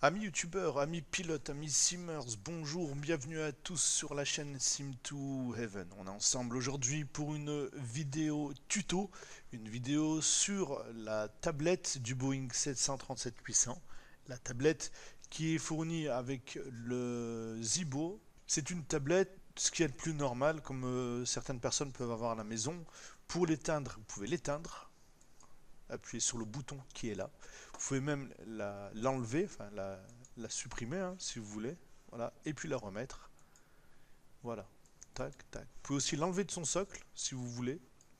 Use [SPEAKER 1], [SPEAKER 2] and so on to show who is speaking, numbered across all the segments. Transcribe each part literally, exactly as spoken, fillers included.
[SPEAKER 1] Amis youtubeurs, amis pilotes, amis simmers, bonjour, bienvenue à tous sur la chaîne Sim to Heaven. On est ensemble aujourd'hui pour une vidéo tuto, une vidéo sur la tablette du Boeing sept cent trente-sept huit cents. La tablette qui est fournie avec le Zibo. C'est une tablette, ce qui est le plus normal, comme euh, certaines personnes peuvent avoir à la maison. Pour l'éteindre, vous pouvez l'éteindre. Appuyez sur le bouton qui est là. Vous pouvez même l'enlever, la, enfin la, la supprimer hein, si vous voulez. Voilà. Et puis la remettre. Voilà. Tac, tac. Vous pouvez aussi l'enlever de son socle si vous voulez.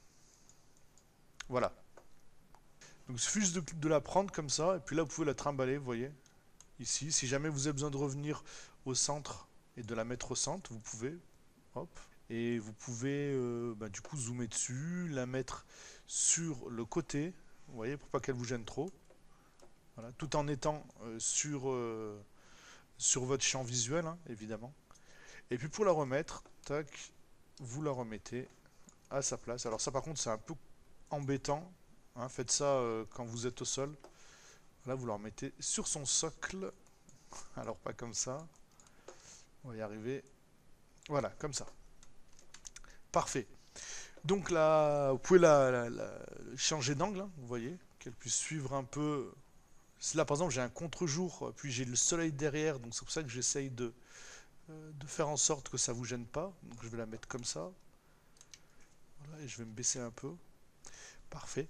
[SPEAKER 1] Voilà. Donc il suffit juste de, de la prendre comme ça. Et puis là, vous pouvez la trimballer, vous voyez. Ici. Si jamais vous avez besoin de revenir au centre et de la mettre au centre, vous pouvez. Hop. Et vous pouvez euh, bah, du coup zoomer dessus, la mettre sur le côté. Vous voyez, pour pas qu'elle vous gêne trop. Voilà, tout en étant euh, sur, euh, sur votre champ visuel, hein, évidemment. Et puis pour la remettre, tac, vous la remettez à sa place. Alors ça par contre c'est un peu embêtant. Hein, faites ça euh, quand vous êtes au sol. Là vous la remettez sur son socle. Alors pas comme ça. On va y arriver. Voilà, comme ça. Parfait. Donc là, vous pouvez la, la, la changer d'angle, hein, vous voyez, qu'elle puisse suivre un peu. Là par exemple j'ai un contre-jour, puis j'ai le soleil derrière, donc c'est pour ça que j'essaye de, euh, de faire en sorte que ça ne vous gêne pas. Donc je vais la mettre comme ça. Voilà, et je vais me baisser un peu. Parfait.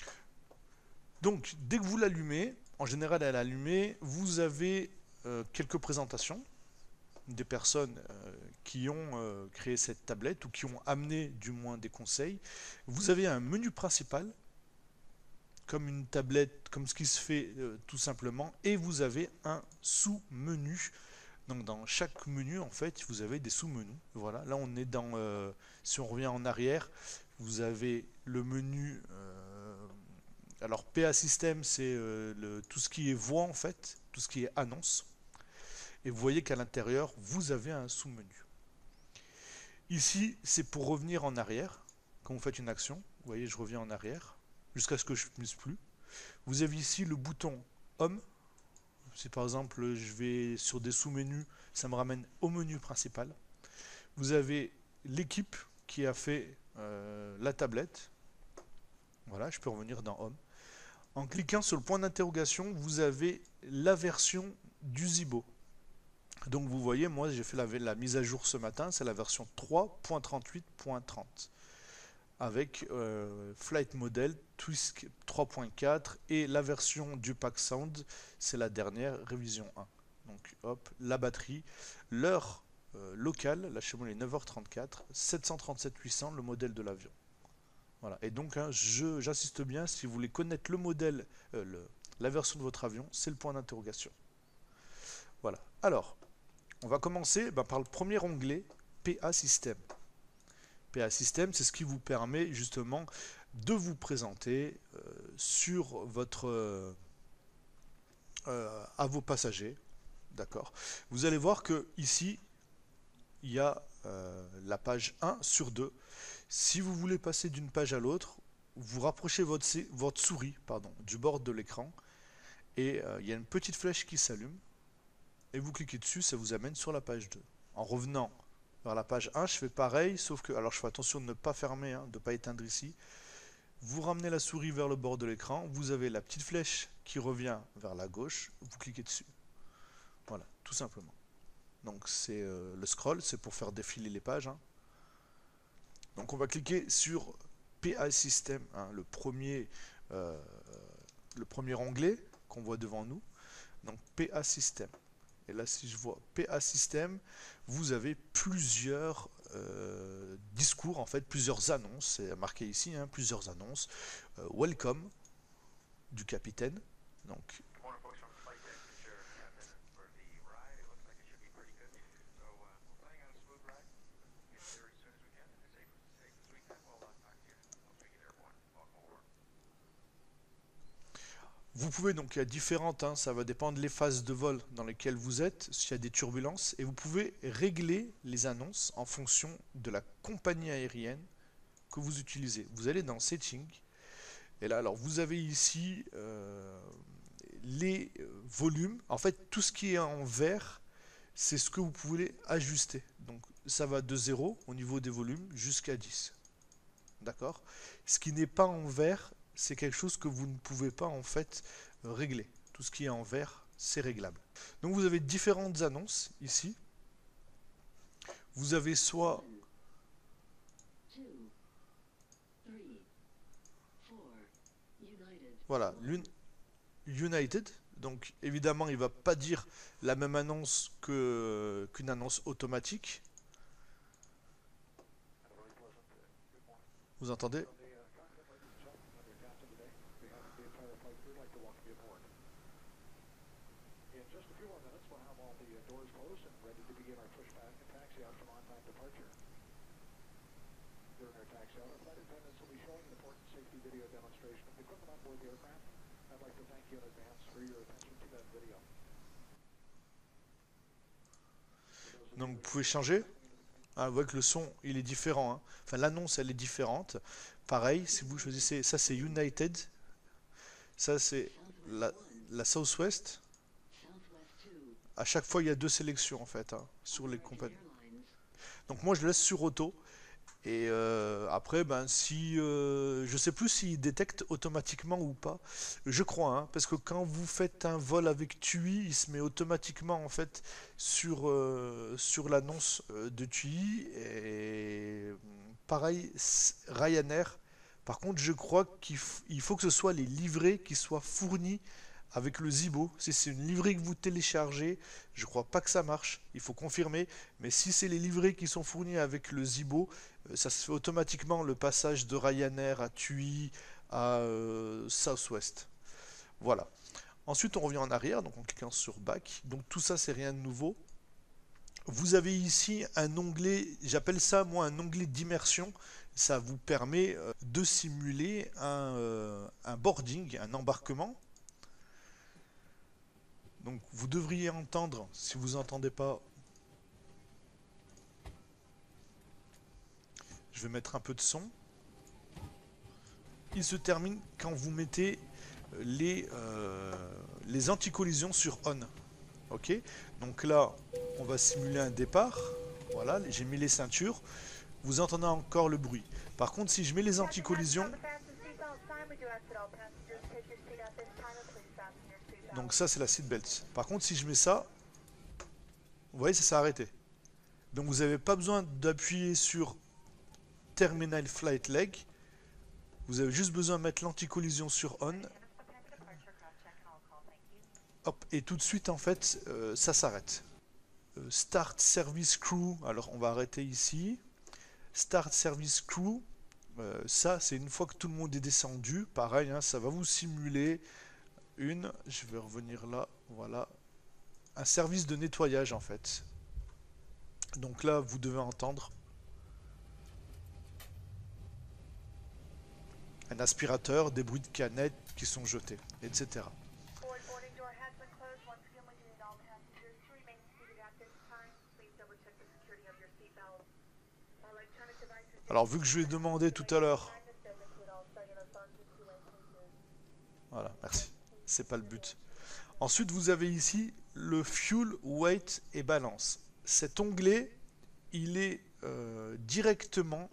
[SPEAKER 1] Donc dès que vous l'allumez, en général elle est allumée, vous avez euh, quelques présentations des personnes euh, qui ont euh, créé cette tablette ou qui ont amené du moins des conseils. Vous avez un menu principal comme une tablette, comme ce qui se fait euh, tout simplement, et vous avez un sous-menu. Donc dans chaque menu, en fait, vous avez des sous-menus. Voilà, là on est dans, euh, si on revient en arrière, vous avez le menu. Euh, alors P A System, c'est euh, le, tout ce qui est voix en fait, tout ce qui est annonce. Et vous voyez qu'à l'intérieur, vous avez un sous-menu. Ici, c'est pour revenir en arrière. Quand vous faites une action, vous voyez, je reviens en arrière jusqu'à ce que je ne puisse plus. Vous avez ici le bouton Home. Si par exemple je vais sur des sous-menus, ça me ramène au menu principal. Vous avez l'équipe qui a fait euh, la tablette. Voilà, je peux revenir dans Home. En cliquant sur le point d'interrogation, vous avez la version du Zibo. Donc vous voyez, moi j'ai fait la, la mise à jour ce matin, c'est la version trois point trente-huit point trente. Avec euh, Flight Model Twist trois point quatre et la version du Pack Sound, c'est la dernière révision un. Donc hop, la batterie, l'heure euh, locale, là chez moi il est neuf heures trente-quatre, sept cent trente-sept huit cents, le modèle de l'avion. Voilà, et donc hein, j'insiste bien, si vous voulez connaître le modèle, euh, le, la version de votre avion, c'est le point d'interrogation. Voilà, alors, on va commencer bah, par le premier onglet, P A System. P A System, c'est ce qui vous permet justement de vous présenter euh, sur votre euh, euh, à vos passagers. D'accord. Vous allez voir que ici il y a euh, la page un sur deux. Si vous voulez passer d'une page à l'autre, vous rapprochez votre, votre souris pardon, du bord de l'écran et euh, il y a une petite flèche qui s'allume et vous cliquez dessus, ça vous amène sur la page deux. En revenant vers la page un, je fais pareil, sauf que, alors je fais attention de ne pas fermer, hein, de ne pas éteindre ici. Vous ramenez la souris vers le bord de l'écran, vous avez la petite flèche qui revient vers la gauche, vous cliquez dessus. Voilà, tout simplement. Donc c'est euh, le scroll, c'est pour faire défiler les pages. Hein. Donc on va cliquer sur P A System, hein, le premier, euh, le premier onglet qu'on voit devant nous. Donc P A System. Et là, si je vois P A System, vous avez plusieurs euh, discours, en fait, plusieurs annonces. C'est marqué ici, hein, plusieurs annonces. Euh, welcome du capitaine. Donc, vous pouvez donc, il y a différentes, hein, ça va dépendre des phases de vol dans lesquelles vous êtes, s'il y a des turbulences, et vous pouvez régler les annonces en fonction de la compagnie aérienne que vous utilisez. Vous allez dans Settings, et là, alors vous avez ici euh, les volume, en fait tout ce qui est en vert, c'est ce que vous pouvez ajuster. Donc ça va de zéro au niveau des volumes jusqu'à dix. D'accord? Ce qui n'est pas en vert, c'est quelque chose que vous ne pouvez pas en fait régler. Tout ce qui est en vert, c'est réglable. Donc vous avez différentes annonces ici. Vous avez soit voilà, l'une United. Donc évidemment, il va pas dire la même annonce que qu'une annonce automatique. Vous entendez? Donc vous pouvez changer. Ah, vous voyez que le son il est différent, hein. Enfin l'annonce elle est différente. Pareil, si vous choisissez, ça c'est United, ça c'est la, la Southwest. À chaque fois il y a deux sélections en fait, hein, sur les compagnies. Donc moi je laisse sur auto. Et euh, après, ben, si euh, je sais plus s'il détecte automatiquement ou pas. Je crois, hein, parce que quand vous faites un vol avec T U I, il se met automatiquement en fait sur euh, sur l'annonce euh, de T U I. Et pareil, Ryanair. Par contre, je crois qu'il il faut que ce soit les livrets qui soient fournis avec le Zibo. Si c'est une livrée que vous téléchargez, je crois pas que ça marche. Il faut confirmer. Mais si c'est les livrets qui sont fournis avec le Zibo, ça se fait automatiquement le passage de Ryanair à T U I à euh, Southwest. Voilà. Ensuite, on revient en arrière, donc en cliquant sur Back. Donc tout ça, c'est rien de nouveau. Vous avez ici un onglet, j'appelle ça moi un onglet d'immersion. Ça vous permet euh, de simuler un, euh, un boarding, un embarquement. Donc vous devriez entendre, si vous n'entendez pas, je vais mettre un peu de son. Il se termine quand vous mettez les, euh, les anti-collisions sur on. Ok, donc là, on va simuler un départ. Voilà, j'ai mis les ceintures. Vous entendez encore le bruit. Par contre, si je mets les anti-collisions, donc ça c'est la seatbelt. Par contre, si je mets ça, vous voyez, ça s'est arrêté. Donc vous n'avez pas besoin d'appuyer sur Terminal Flight Leg. Vous avez juste besoin de mettre l'anti-collision sur on. Hop, et tout de suite, en fait, euh, ça s'arrête. Euh, Start Service Crew. Alors, on va arrêter ici. Start Service Crew. Euh, ça, c'est une fois que tout le monde est descendu. Pareil, hein, ça va vous simuler une. Je vais revenir là. Voilà. Un service de nettoyage, en fait. Donc là, vous devez entendre un aspirateur, des bruits de canettes qui sont jetés, et cetera. Alors vu que je lui ai demandé tout à l'heure, voilà, merci, c'est pas le but. Ensuite vous avez ici le Fuel, Weight et Balance. Cet onglet, il est euh, directement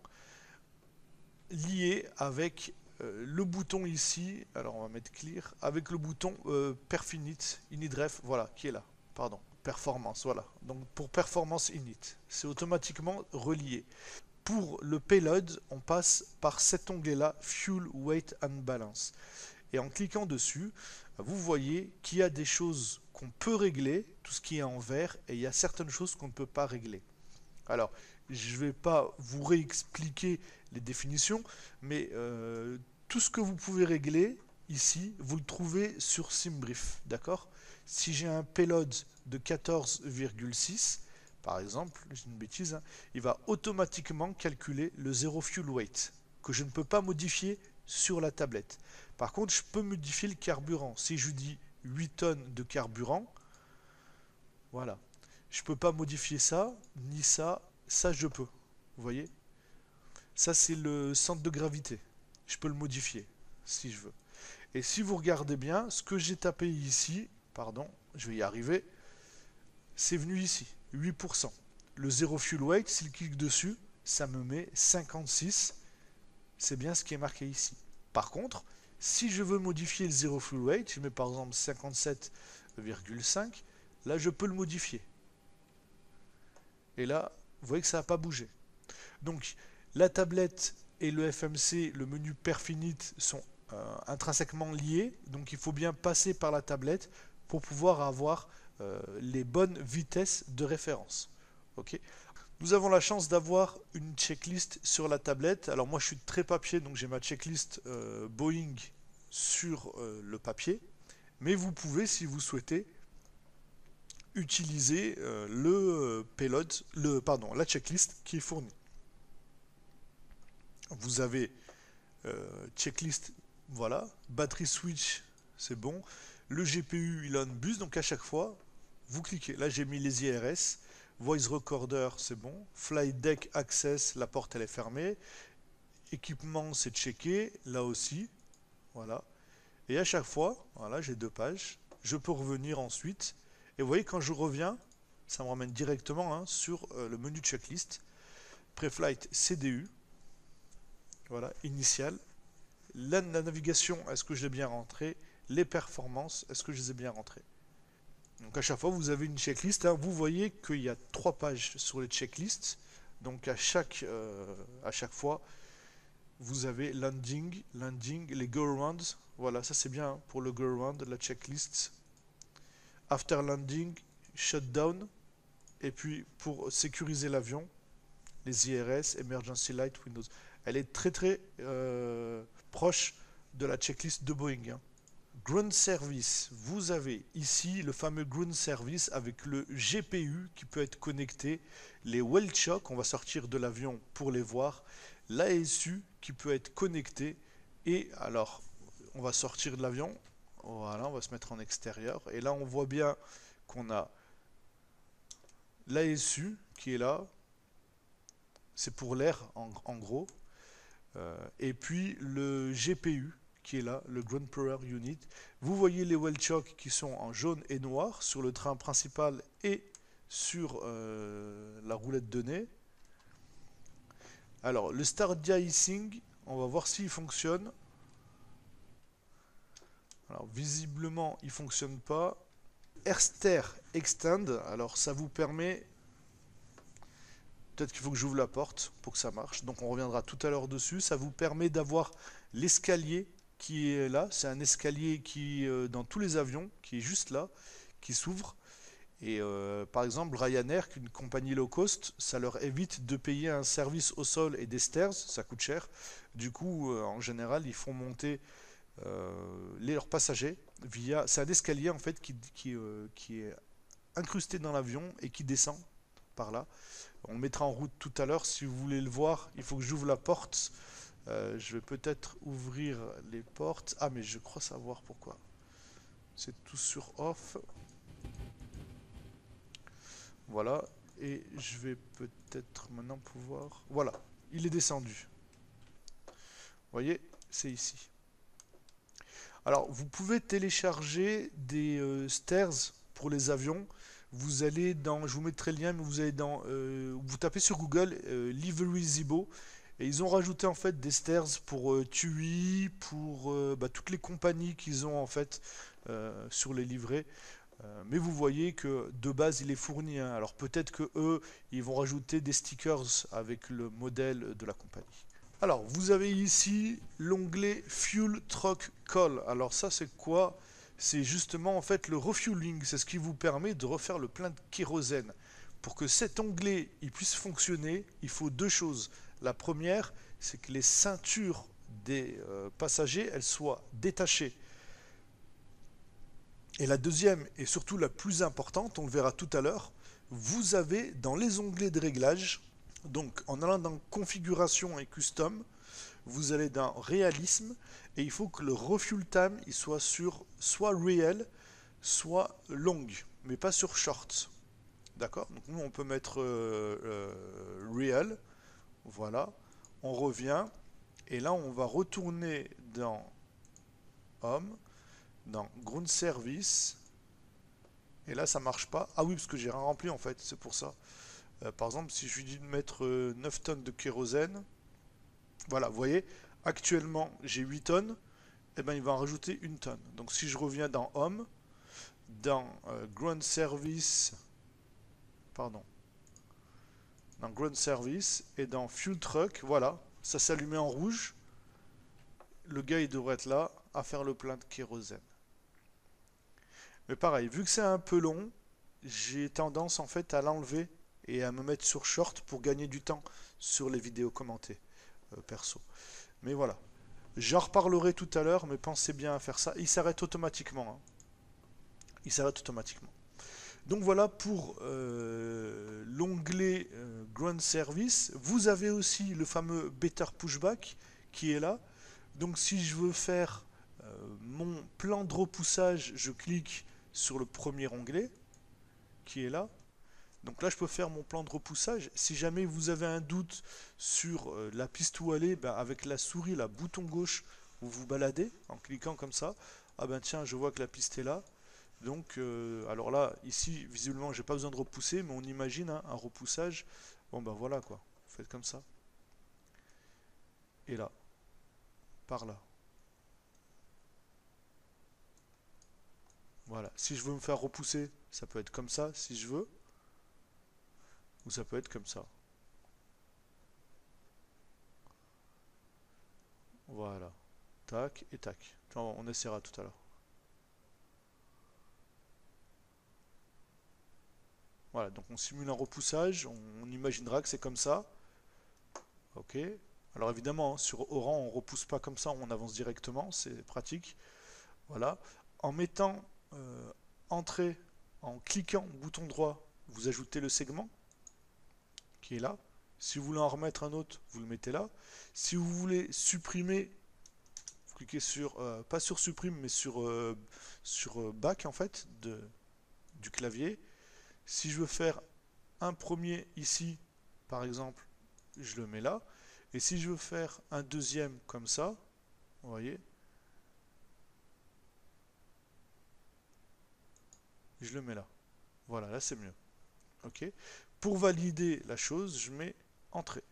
[SPEAKER 1] lié avec euh, le bouton ici, alors on va mettre Clear, avec le bouton euh, Perfinite, Inidref, voilà, qui est là, pardon, Performance, voilà. Donc pour Performance Init, c'est automatiquement relié. Pour le payload, on passe par cet onglet-là, Fuel, Weight and Balance. Et en cliquant dessus, vous voyez qu'il y a des choses qu'on peut régler, tout ce qui est en vert, et il y a certaines choses qu'on ne peut pas régler. Alors, je ne vais pas vous réexpliquer les définitions, mais euh, tout ce que vous pouvez régler ici, vous le trouvez sur SimBrief, d'accord? Si j'ai un payload de quatorze virgule six, par exemple, j'ai une bêtise, hein, il va automatiquement calculer le zéro fuel weight, que je ne peux pas modifier sur la tablette. Par contre, je peux modifier le carburant. Si je dis huit tonnes de carburant, voilà. Je ne peux pas modifier ça, ni ça, ça je peux. Vous voyez? Ça c'est le centre de gravité. Je peux le modifier, si je veux. Et si vous regardez bien, ce que j'ai tapé ici, pardon, je vais y arriver, c'est venu ici, huit pour cent. Le zéro fuel weight, s'il clique dessus, ça me met cinquante-six. C'est bien ce qui est marqué ici. Par contre, si je veux modifier le zéro fuel weight, je mets par exemple cinquante-sept virgule cinq, là je peux le modifier. Et là, vous voyez que ça n'a pas bougé. Donc, la tablette et le F M C, le menu Perfinite, sont euh, intrinsèquement liés. Donc, il faut bien passer par la tablette pour pouvoir avoir euh, les bonnes vitesses de référence. Ok. Nous avons la chance d'avoir une checklist sur la tablette. Alors, moi, je suis très papier, donc j'ai ma checklist euh, Boeing sur euh, le papier. Mais vous pouvez, si vous souhaitez, utiliser euh, le euh, payload, le, pardon, la checklist qui est fournie. Vous avez euh, checklist, voilà, batterie switch, c'est bon. Le G P U, il a une bus, donc à chaque fois, vous cliquez. Là, j'ai mis les I R S. Voice recorder, c'est bon. Flight deck access, la porte, elle est fermée. Équipement, c'est checké, là aussi. Voilà. Et à chaque fois, voilà, j'ai deux pages. Je peux revenir ensuite. Et vous voyez, quand je reviens, ça me ramène directement hein, sur euh, le menu checklist. Preflight C D U. Voilà, initial. La, la navigation, est-ce que je l'ai bien rentré? Les performances, est-ce que je les ai bien rentrées? Donc à chaque fois, vous avez une checklist. Hein. Vous voyez qu'il y a trois pages sur les checklists. Donc à chaque, euh, à chaque fois, vous avez landing, landing, les go-arounds. Voilà, ça c'est bien hein, pour le go-around, la checklist. After landing, shutdown. Et puis pour sécuriser l'avion, les I R S, Emergency Light, Windows. Elle est très très euh, proche de la checklist de Boeing. Hein. Ground Service, vous avez ici le fameux Ground Service avec le G P U qui peut être connecté, les Well Chock, on va sortir de l'avion pour les voir, l'A S U qui peut être connecté, et alors on va sortir de l'avion, voilà, on va se mettre en extérieur, et là on voit bien qu'on a l'A S U qui est là, c'est pour l'air en, en gros, euh, et puis le G P U qui est là, le Ground Power Unit. Vous voyez les Well Chock qui sont en jaune et noir sur le train principal et sur euh, la roulette de nez. Alors, le Start De-icing, on va voir s'il fonctionne. Alors, visiblement, il ne fonctionne pas. Airster Extend, alors ça vous permet... Peut-être qu'il faut que j'ouvre la porte pour que ça marche. Donc, on reviendra tout à l'heure dessus. Ça vous permet d'avoir l'escalier qui est là, c'est un escalier qui euh, dans tous les avions, qui est juste là, qui s'ouvre. Et euh, par exemple, Ryanair, qu'une compagnie low cost, ça leur évite de payer un service au sol et des stairs, ça coûte cher. Du coup, euh, en général, ils font monter euh, les, leurs passagers via. C'est un escalier en fait qui, qui, euh, qui est incrusté dans l'avion et qui descend par là. On le mettra en route tout à l'heure. Si vous voulez le voir, il faut que j'ouvre la porte. Euh, je vais peut-être ouvrir les portes. Ah, mais je crois savoir pourquoi. C'est tout sur off. Voilà. Et je vais peut-être maintenant pouvoir... Voilà. Il est descendu. Vous voyez, c'est ici. Alors, vous pouvez télécharger des euh, stairs pour les avions. Vous allez dans... Je vous mettrai le lien, mais vous allez dans... Euh, vous tapez sur Google euh, Livery Zibo. Et ils ont rajouté en fait des stairs pour euh, T U I, pour euh, bah, toutes les compagnies qu'ils ont en fait euh, sur les livrets. Euh, mais vous voyez que de base il est fourni. Hein. Alors peut-être que eux ils vont rajouter des stickers avec le modèle de la compagnie. Alors vous avez ici l'onglet Fuel Truck Call. Alors ça c'est quoi? C'est justement en fait le refueling. C'est ce qui vous permet de refaire le plein de kérosène. Pour que cet onglet il puisse fonctionner, il faut deux choses. La première, c'est que les ceintures des euh, passagers, elles soient détachées. Et la deuxième, et surtout la plus importante, on le verra tout à l'heure, vous avez dans les onglets de réglage, donc en allant dans configuration et custom, vous allez dans réalisme, et il faut que le refuel time il soit sur soit real, soit long, mais pas sur short. D'accord? Donc nous on peut mettre euh, euh, real. Voilà, on revient et là on va retourner dans Home, dans Ground Service Et là, ça marche pas. Ah oui, parce que j'ai rien rempli en fait, c'est pour ça. Euh, par exemple, si je lui dis de mettre euh, neuf tonnes de kérosène, voilà, vous voyez, actuellement j'ai huit tonnes, et ben il va en rajouter une tonne. Donc si je reviens dans Home, dans euh, Ground Service, pardon, dans Ground Service et dans Fuel Truck, voilà, ça s'allumait en rouge. Le gars il devrait être là à faire le plein de kérosène. Mais pareil, vu que c'est un peu long, j'ai tendance en fait à l'enlever et à me mettre sur short pour gagner du temps sur les vidéos commentées euh, perso. Mais voilà, j'en reparlerai tout à l'heure, mais pensez bien à faire ça. Il s'arrête automatiquement. Hein. Il s'arrête automatiquement. Donc voilà pour euh, l'onglet euh, Ground Service. Vous avez aussi le fameux Better Pushback qui est là. Donc si je veux faire euh, mon plan de repoussage, je clique sur le premier onglet qui est là. Donc là je peux faire mon plan de repoussage. Si jamais vous avez un doute sur euh, la piste où aller, ben, avec la souris, la bouton gauche, vous vous baladez en cliquant comme ça. Ah ben tiens, je vois que la piste est là. Donc, euh, alors là, ici, visiblement, j'ai pas besoin de repousser, mais on imagine hein, un repoussage. Bon, ben voilà quoi. Vous faites comme ça. Et là. Par là. Voilà. Si je veux me faire repousser, ça peut être comme ça, si je veux. Ou ça peut être comme ça. Voilà. Tac et tac. On essaiera tout à l'heure. Voilà, donc on simule un repoussage, on, on imaginera que c'est comme ça. Ok. Alors évidemment, hein, sur Oran, on ne repousse pas comme ça, on avance directement, c'est pratique. Voilà. En mettant euh, entrée, en cliquant bouton droit, vous ajoutez le segment qui est là. Si vous voulez en remettre un autre, vous le mettez là. Si vous voulez supprimer, vous cliquez sur, euh, pas sur supprime, mais sur, euh, sur euh, back en fait, de, du clavier. Si je veux faire un premier ici, par exemple, je le mets là. Et si je veux faire un deuxième comme ça, vous voyez, je le mets là. Voilà, là c'est mieux. Ok. Pour valider la chose, je mets entrée.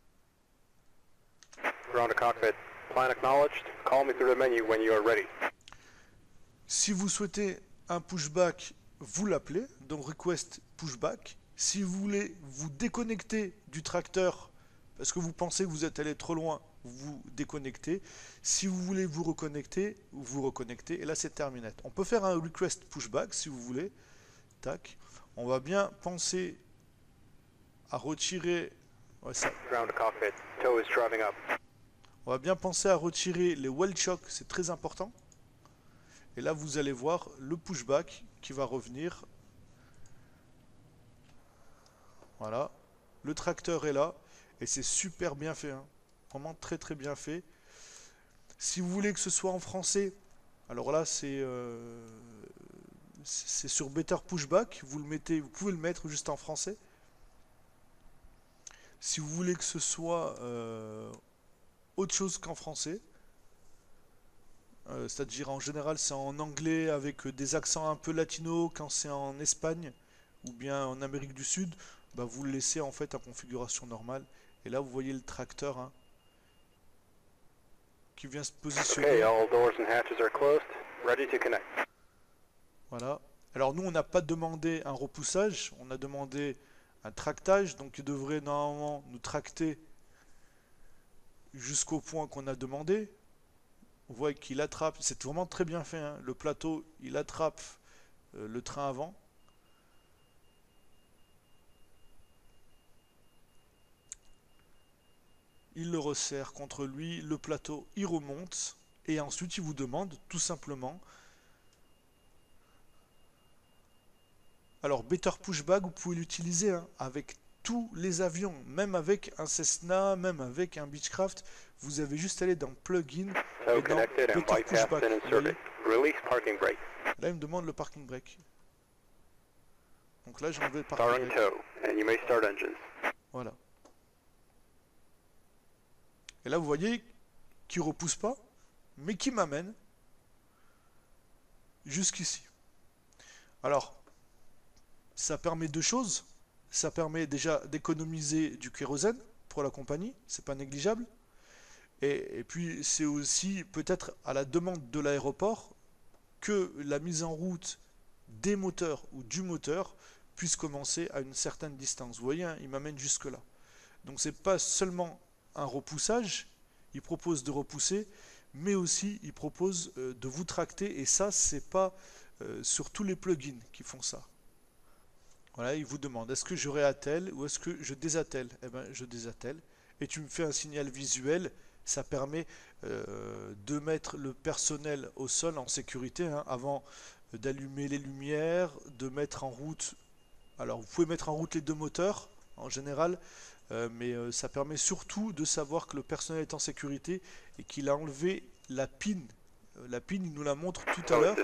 [SPEAKER 1] Si vous souhaitez un pushback, vous l'appelez, donc request pushback. Si vous voulez vous déconnecter du tracteur parce que vous pensez que vous êtes allé trop loin, vous déconnectez. Si vous voulez vous reconnecter, vous reconnectez. Et là, c'est terminé. On peut faire un request pushback si vous voulez. Tac. On va bien penser à retirer. Ouais, ça. On va bien penser à retirer les weld choc, c'est très important. Et là, vous allez voir le pushback qui va revenir. Voilà. Le tracteur est là. Et c'est super bien fait. Hein. Vraiment très très bien fait. Si vous voulez que ce soit en français, alors là, c'est euh, c'est sur Better Pushback. Vous, le mettez, vous pouvez le mettre juste en français. Si vous voulez que ce soit euh, autre chose qu'en français, euh, c'est-à-dire en général c'est en anglais avec des accents un peu latinos, quand c'est en Espagne ou bien en Amérique du Sud, bah vous le laissez en fait en configuration normale. Et là vous voyez le tracteur hein, qui vient se positionner. Okay, all doors and hatches are closed, ready to connect. Voilà. Alors nous on n'a pas demandé un repoussage, on a demandé un tractage, donc il devrait normalement nous tracter jusqu'au point qu'on a demandé. On voit qu'il attrape, c'est vraiment très bien fait, hein. Le plateau il attrape euh, le train avant. Il le resserre contre lui, le plateau il remonte et ensuite il vous demande tout simplement. Alors Better Pushback vous pouvez l'utiliser hein, avec tous les avions, même avec un Cessna, même avec un Beechcraft, vous avez juste à aller dans Plugin so et dans Better Pushback. Là il me demande le parking brake. Donc là j'ai enlevé le parking brake. Voilà. Et là vous voyez qu'il ne repousse pas, mais qui m'amène jusqu'ici. Alors, ça permet deux choses. Ça permet déjà d'économiser du kérosène pour la compagnie, c'est pas négligeable. Et, et puis c'est aussi peut-être à la demande de l'aéroport que la mise en route des moteurs ou du moteur puisse commencer à une certaine distance. Vous voyez, hein, il m'amène jusque là. Donc c'est pas seulement un repoussage, il propose de repousser, mais aussi il propose euh, de vous tracter, et ça c'est pas euh, sur tous les plugins qui font ça. Voilà, il vous demande est-ce que je réattelle ou est-ce que je désattelle. Eh bien je désattelle, et tu me fais un signal visuel. Ça permet euh, de mettre le personnel au sol en sécurité, hein, avant d'allumer les lumières, de mettre en route. Alors vous pouvez mettre en route les deux moteurs en général, euh, mais euh, ça permet surtout de savoir que le personnel est en sécurité et qu'il a enlevé la pin. Euh, la pin, il nous la montre tout à l'heure.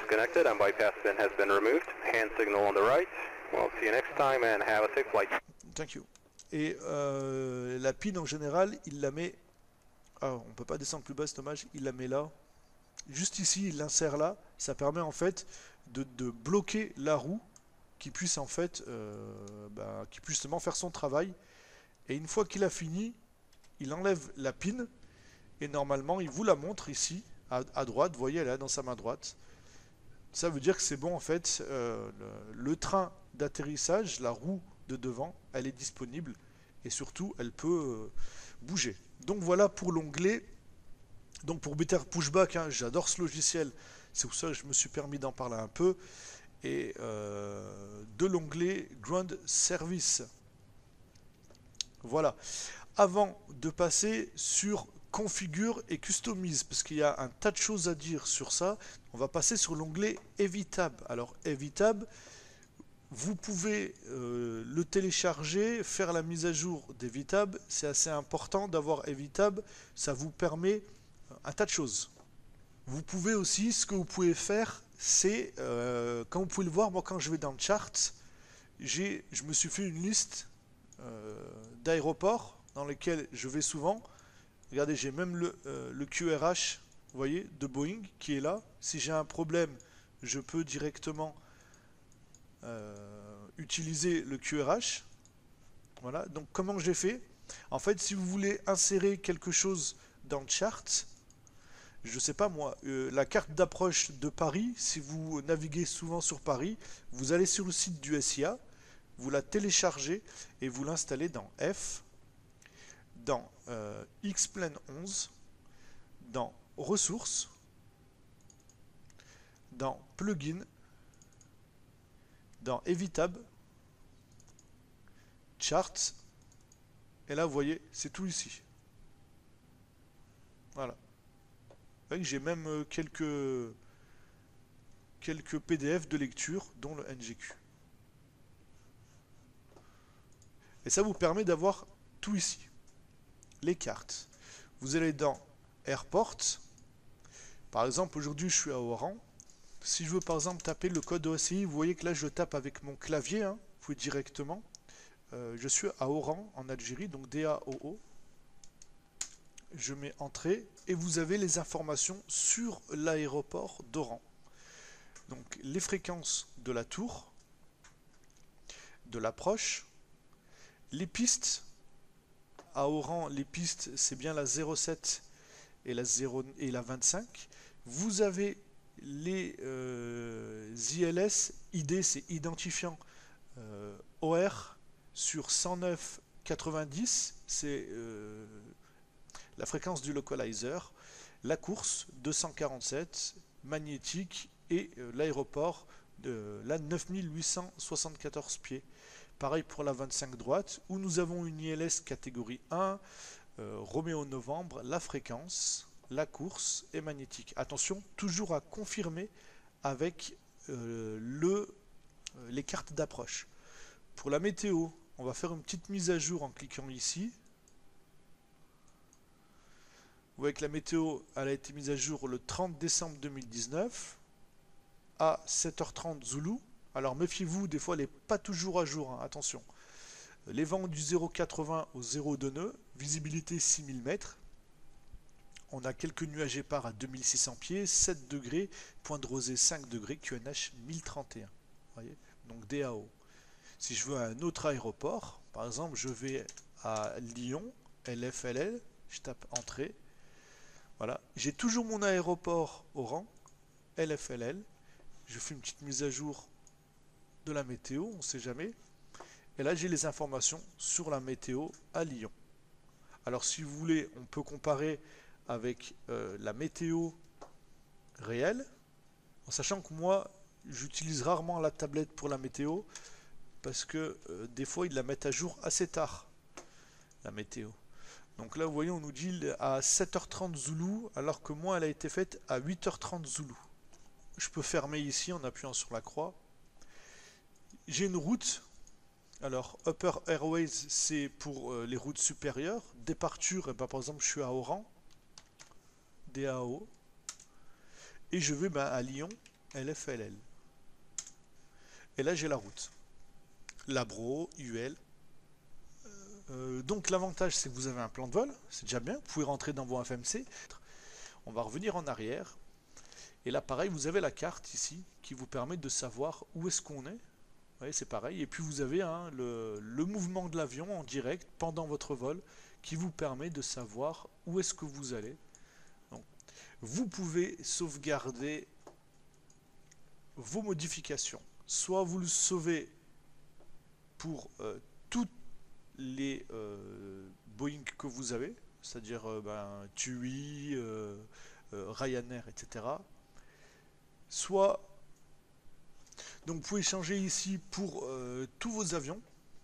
[SPEAKER 1] Thank you. Et euh, la pin en général, il la met. Ah, on peut pas descendre plus bas, c'est dommage. Il la met là. Juste ici, il l'insère là. Ça permet en fait de, de bloquer la roue, qui puisse en fait, euh, bah, qui puisse justement faire son travail. Et une fois qu'il a fini, il enlève la pin et normalement, il vous la montre ici à, à droite. Vous voyez, elle est dans sa main droite. Ça veut dire que c'est bon en fait. Euh, le, le train d'atterrissage, la roue de devant, elle est disponible et surtout, elle peut euh, bouger. Donc voilà pour l'onglet. Donc pour Better Pushback, hein, j'adore ce logiciel. C'est pour ça que je me suis permis d'en parler un peu. Et euh, de l'onglet Ground Service. Voilà. Avant de passer sur configure et customise, parce qu'il y a un tas de choses à dire sur ça, on va passer sur l'onglet Evitab. Alors Evitab, vous pouvez euh, le télécharger, faire la mise à jour d'Evitab. C'est assez important d'avoir Evitab, ça vous permet un tas de choses. Vous pouvez aussi, ce que vous pouvez faire, c'est, euh, quand vous pouvez le voir, moi quand je vais dans le chart, j'ai, je me suis fait une liste euh, d'aéroports dans lesquels je vais souvent. Regardez, j'ai même le, euh, le Q R H, vous voyez, de Boeing qui est là. Si j'ai un problème, je peux directement euh, utiliser le Q R H. Voilà, donc comment j'ai fait? En fait, si vous voulez insérer quelque chose dans le chart, je sais pas moi, euh, la carte d'approche de Paris, si vous naviguez souvent sur Paris, vous allez sur le site du S I A, vous la téléchargez et vous l'installez dans F, dans euh, X-Plane onze, dans Ressources, dans Plugin, dans Evitab, Charts, et là vous voyez, c'est tout ici. Voilà. J'ai même quelques, quelques P D F de lecture, dont le N G Q. Et ça vous permet d'avoir tout ici. Les cartes. Vous allez dans Airport. Par exemple, aujourd'hui, je suis à Oran. Si je veux, par exemple, taper le code O S I, vous voyez que là, je tape avec mon clavier. Hein, vous pouvez directement. Euh, je suis à Oran, en Algérie, donc D A O O. Je mets entrée et vous avez les informations sur l'aéroport d'Oran. Donc les fréquences de la tour, de l'approche, les pistes. À Oran, les pistes, c'est bien la zéro sept et la, zéro, et la vingt-cinq. Vous avez les euh, I L S, I D, c'est identifiant euh, O R sur cent neuf quatre-vingt-dix, c'est euh, la fréquence du localizer, la course deux cent quarante-sept, magnétique et euh, l'aéroport de la neuf mille huit cent soixante-quatorze pieds. Pareil pour la vingt-cinq droite, où nous avons une I L S catégorie un, euh, Roméo Novembre, la fréquence, la course et magnétique. Attention, toujours à confirmer avec euh, le, euh, les cartes d'approche. Pour la météo, on va faire une petite mise à jour en cliquant ici. Vous voyez que la météo, elle a été mise à jour le trente décembre deux mille dix-neuf à sept heures trente Zulu. Alors méfiez-vous, des fois elle n'est pas toujours à jour, hein, attention. Les vents du zéro virgule quatre-vingts au zéro virgule deux nœuds, visibilité six mille mètres. On a quelques nuages épars à deux mille six cents pieds, sept degrés, point de rosée cinq degrés, Q N H mille trente et un. Voyez, donc D A O. Si je veux un autre aéroport, par exemple, je vais à Lyon, L F L L, je tape entrée. Voilà, j'ai toujours mon aéroport au rang, L F L L. Je fais une petite mise à jour de la météo, on ne sait jamais. Et là, j'ai les informations sur la météo à Lyon. Alors, si vous voulez, on peut comparer avec euh, la météo réelle, en sachant que moi, j'utilise rarement la tablette pour la météo, parce que euh, des fois, ils la mettent à jour assez tard, la météo. Donc là, vous voyez, on nous dit à sept heures trente Zoulou, alors que moi, elle a été faite à huit heures trente Zoulou. Je peux fermer ici en appuyant sur la croix. J'ai une route. Alors, Upper Airways, c'est pour euh, les routes supérieures. Départure, eh ben, par exemple, je suis à Oran, D A O. Et je vais ben, à Lyon, L F L L. Et là, j'ai la route. Labro, U L. Euh, donc, l'avantage, c'est que vous avez un plan de vol. C'est déjà bien. Vous pouvez rentrer dans vos F M C. On va revenir en arrière. Et là, pareil, vous avez la carte ici qui vous permet de savoir où est-ce qu'on est. Ouais, c'est pareil. Et puis vous avez hein, le, le mouvement de l'avion en direct pendant votre vol qui vous permet de savoir où est-ce que vous allez. Donc, vous pouvez sauvegarder vos modifications. Soit vous le sauvez pour euh, toutes les euh, Boeing que vous avez, c'est-à-dire euh, ben, T U I, euh, euh, Ryanair, et cetera. Soit donc vous pouvez changer ici pour euh, tous vos avions.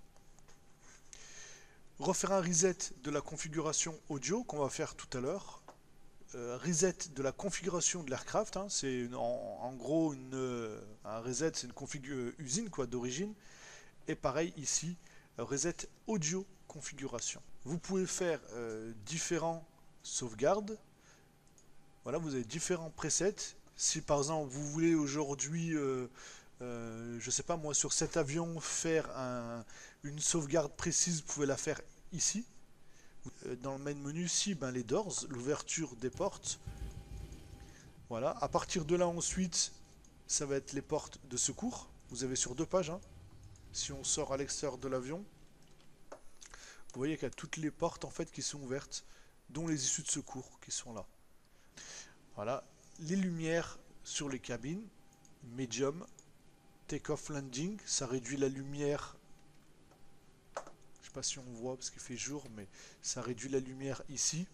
[SPEAKER 1] Refaire un reset de la configuration audio qu'on va faire tout à l'heure. Euh, reset de la configuration de l'aircraft. Hein, c'est en, en gros une, euh, un reset, c'est une config euh, usine quoi d'origine. Et pareil ici, reset audio configuration. Vous pouvez faire euh, différents sauvegardes. Voilà, vous avez différents presets. Si par exemple vous voulez aujourd'hui euh, Euh, je sais pas moi, sur cet avion, faire un, une sauvegarde précise, vous pouvez la faire ici. Dans le main menu, ici, ben, les doors, l'ouverture des portes. Voilà. À partir de là, ensuite, ça va être les portes de secours. Vous avez sur deux pages. Hein. Si on sort à l'extérieur de l'avion, vous voyez qu'il y a toutes les portes en fait qui sont ouvertes, dont les issues de secours qui sont là. Voilà. Les lumières sur les cabines, medium. Take-off landing, ça réduit la lumière. Je sais pas si on voit parce qu'il fait jour, mais ça réduit la lumière ici.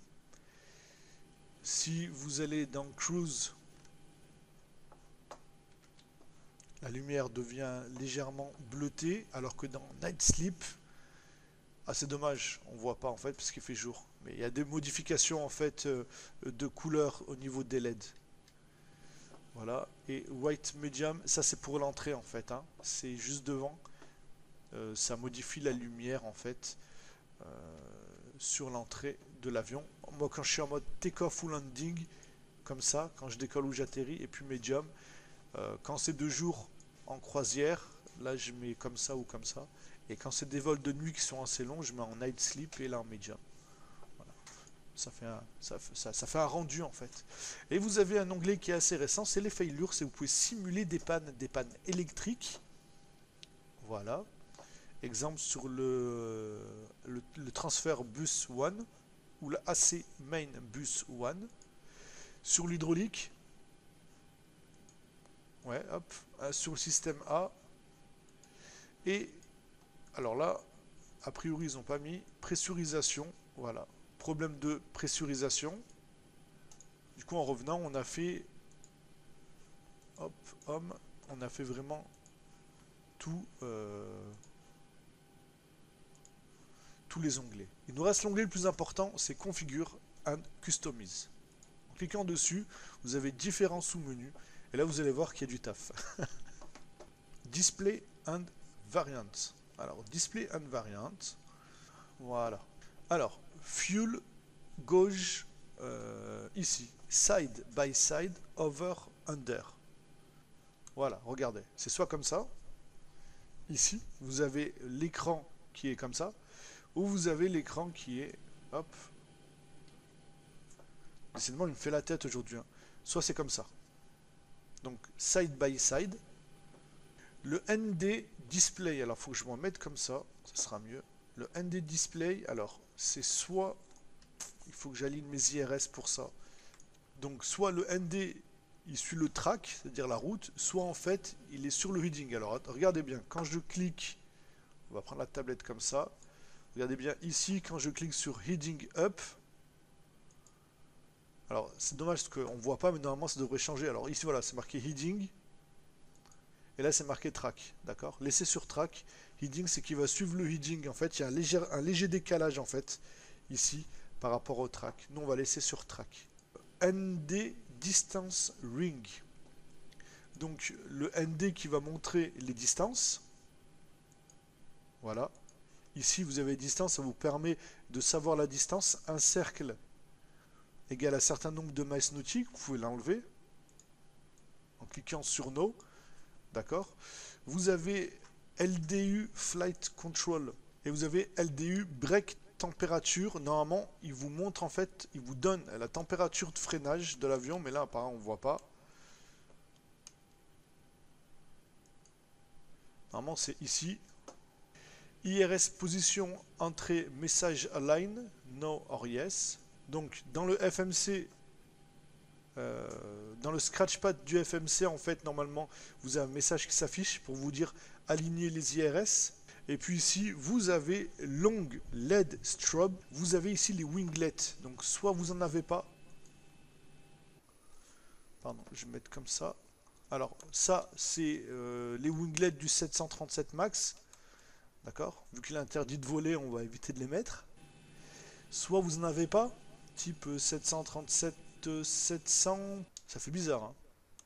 [SPEAKER 1] Si vous allez dans cruise, la lumière devient légèrement bleutée, alors que dans night sleep, ah c'est dommage, on voit pas en fait parce qu'il fait jour. Mais il y a des modifications en fait de couleur au niveau des L E D. Voilà, et white medium, ça c'est pour l'entrée en fait, hein. C'est juste devant, euh, ça modifie la lumière en fait euh, sur l'entrée de l'avion. Moi quand je suis en mode take-off ou landing, comme ça, quand je décolle ou j'atterris, et puis medium, euh, quand c'est deux jours en croisière, là je mets comme ça ou comme ça, et quand c'est des vols de nuit qui sont assez longs, je mets en night sleep et là en medium. Ça fait, un, ça, ça, ça fait un rendu en fait. Et vous avez un onglet qui est assez récent, c'est les failures, c'est vous pouvez simuler des pannes, des pannes électriques. Voilà. Exemple sur le, le, le transfert bus one ou le A C main bus one. Sur l'hydraulique, ouais, hop, sur le système A. Et alors là, a priori ils n'ont pas mis pressurisation, voilà. Problème de pressurisation. Du coup, en revenant, on a fait, hop, homme, on a fait vraiment tout, euh, tous les onglets. Il nous reste l'onglet le plus important, c'est Configure and Customize. En cliquant dessus, vous avez différents sous-menus, et là, vous allez voir qu'il y a du taf. Display and Variant. Alors, Display and Variant. Voilà. Alors, Fuel gauge euh, ici, side by side, over, under. Voilà, regardez, c'est soit comme ça, ici, vous avez l'écran qui est comme ça, ou vous avez l'écran qui est, hop, décidément il me fait la tête aujourd'hui, hein. Soit c'est comme ça, donc side by side, Le N D display, alors il faut que je m'en mette comme ça, ça sera mieux. Le N D display, alors c'est soit, il faut que j'aligne mes I R S pour ça. Donc soit le N D il suit le track, c'est-à-dire la route, soit en fait il est sur le heading. Alors regardez bien, quand je clique, on va prendre la tablette comme ça. Regardez bien ici, quand je clique sur heading up, alors c'est dommage parce qu'on ne voit pas, mais normalement ça devrait changer. Alors ici voilà, c'est marqué heading, et là c'est marqué track, d'accord? Laissez sur track, heading c'est qu'il va suivre le heading, en fait il y a un léger, un léger décalage en fait, ici, par rapport au track. Nous on va laisser sur track. N D distance ring. Donc le N D qui va montrer les distances. Voilà. Ici vous avez distance, ça vous permet de savoir la distance. Un cercle égale un certain nombre de miles nautiques, vous pouvez l'enlever en cliquant sur No. D'accord. Vous avez L D U Flight Control et vous avez L D U Break Température. Normalement, il vous montre en fait, il vous donne la température de freinage de l'avion, mais là apparemment on ne voit pas. Normalement c'est ici. I R S position entrée message align, no or yes. Donc dans le F M C, euh, dans le scratchpad du F M C en fait normalement vous avez un message qui s'affiche pour vous dire aligner les I R S. Et puis ici vous avez long L E D strobe, vous avez ici les winglets. Donc soit vous en avez pas. Pardon, je vais mettre comme ça. Alors ça c'est euh, les winglets du sept cent trente-sept Max. D'accord? Vu qu'il est interdit de voler, on va éviter de les mettre. Soit vous n'en avez pas, type sept cent trente-sept sept cents, ça fait bizarre. Hein.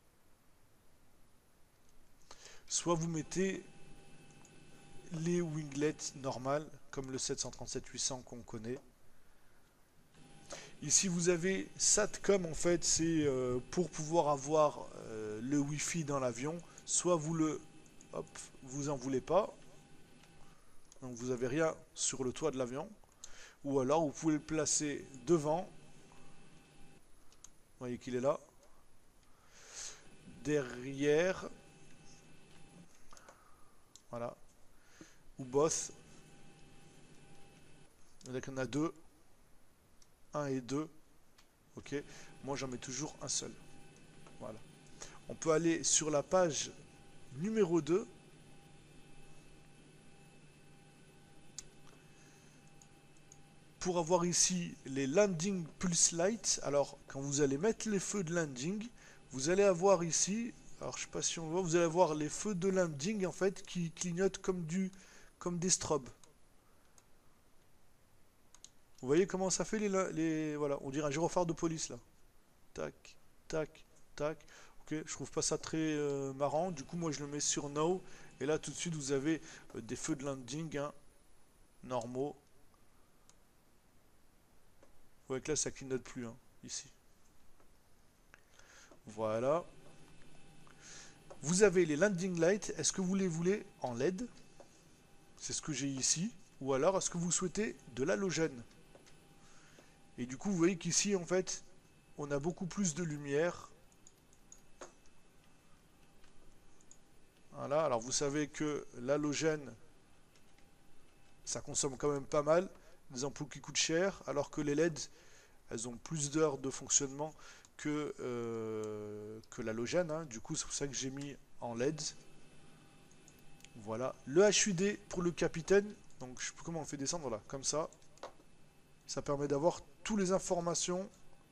[SPEAKER 1] Soit vous mettez les winglets normales, comme le sept cent trente-sept huit cents qu'on connaît. Ici vous avez SATCOM, en fait c'est euh, pour pouvoir avoir euh, le Wi-Fi dans l'avion. Soit vous le, hop, vous en voulez pas. Donc vous n'avez rien sur le toit de l'avion. Ou alors vous pouvez le placer devant. Vous voyez qu'il est là. Derrière. Voilà. Ou both. Donc on a deux. Un et deux. Ok. Moi j'en mets toujours un seul. Voilà. On peut aller sur la page numéro deux. Pour avoir ici les landing pulse lights. Alors quand vous allez mettre les feux de landing, vous allez avoir ici, alors je sais pas si on voit, vous allez avoir les feux de landing en fait qui clignotent comme du comme des strobes. Vous voyez comment ça fait les, les voilà, on dirait un gyrophare de police là. Tac, tac, tac. Ok, je trouve pas ça très euh, marrant. Du coup moi je le mets sur No et là tout de suite vous avez euh, des feux de landing hein, normaux. Vous voyez que là ça clignote plus hein, ici. Voilà. Vous avez les landing lights. Est-ce que vous les voulez en L E D? C'est ce que j'ai ici. Ou alors est-ce que vous souhaitez de l'halogène? Et du coup vous voyez qu'ici en fait on a beaucoup plus de lumière. Voilà. Alors vous savez que l'halogène ça consomme quand même pas mal. Des ampoules qui coûtent cher. Alors que les L E D elles ont plus d'heures de fonctionnement que, euh, que l'halogène. Hein. Du coup, c'est pour ça que j'ai mis en L E D. Voilà. Le H U D pour le capitaine. Donc, je sais plus comment on fait descendre. Voilà, comme ça. Ça permet d'avoir toutes les informations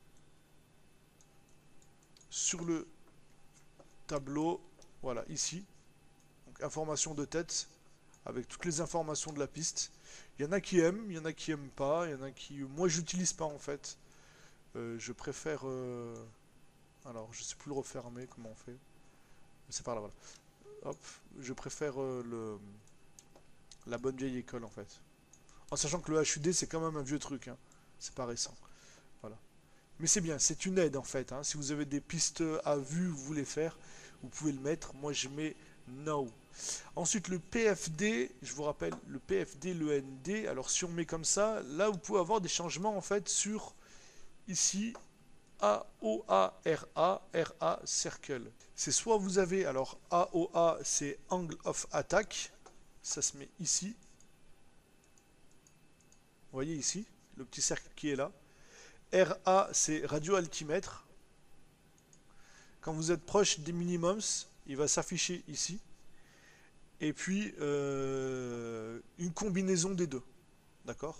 [SPEAKER 1] sur le tableau. Voilà, ici. Donc, information de tête avec toutes les informations de la piste. Il y en a qui aiment, il y en a qui aiment pas. Il y en a qui... Moi, j'utilise pas, en fait. Euh, je préfère... Euh... Alors, je sais plus le refermer, comment on fait. C'est par là, voilà. Hop, je préfère euh, le... la bonne vieille école, en fait. En sachant que le H U D, c'est quand même un vieux truc. Hein. C'est pas récent. Voilà. Mais c'est bien, c'est une aide, en fait. Hein. Si vous avez des pistes à vue, vous voulez faire, vous pouvez le mettre. Moi, je mets No. Ensuite, le P F D, je vous rappelle, le P F D, le N D. Alors, si on met comme ça, là, vous pouvez avoir des changements, en fait, sur... Ici, A O A R A R A Circle. c'est soit vous avez, alors A O A c'est Angle of Attack, ça se met ici. Vous voyez ici, le petit cercle qui est là. R A c'est radio altimètre. Quand vous êtes proche des minimums, il va s'afficher ici. Et puis euh, une combinaison des deux. D'accord?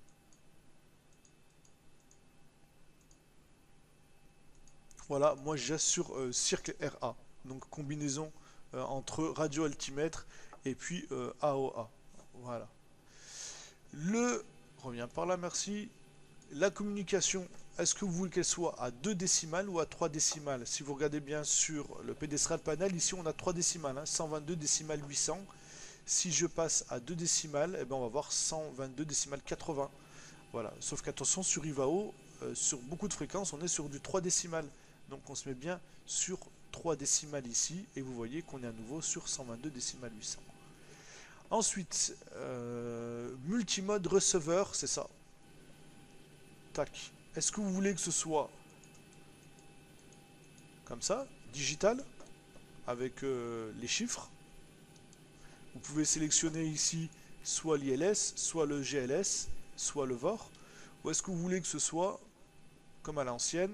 [SPEAKER 1] Voilà, moi j'ai sur euh, cercle R A. Donc combinaison euh, entre radio altimètre et puis euh, A O A. Voilà. Le. Reviens par là, merci. La communication, est-ce que vous voulez qu'elle soit à deux décimales ou à trois décimales? Si vous regardez bien sur le Pedestral Panel, ici on a trois décimales, hein, cent vingt-deux décimales huit cents. Si je passe à deux décimales, eh ben on va voir cent vingt-deux décimales quatre-vingts. Voilà. Sauf qu'attention, sur Ivao, euh, sur beaucoup de fréquences, on est sur du trois décimales. Donc on se met bien sur trois décimales ici, et vous voyez qu'on est à nouveau sur cent vingt-deux décimales huit cents. Ensuite, euh, multimode receveur, c'est ça. Tac. Est-ce que vous voulez que ce soit comme ça, digital, avec euh, les chiffres? Vous pouvez sélectionner ici soit l'I L S, soit le G L S, soit le V O R. Ou est-ce que vous voulez que ce soit comme à l'ancienne?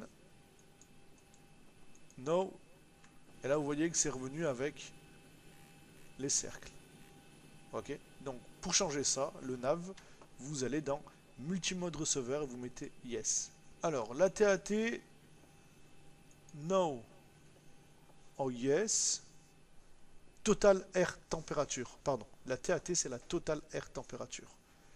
[SPEAKER 1] No. Et là, vous voyez que c'est revenu avec les cercles. Ok. Donc, pour changer ça, le nav, vous allez dans multimode receveur et vous mettez yes. Alors, la T A T, no. Oh yes. Total air température. Pardon. La T A T, c'est la total air température.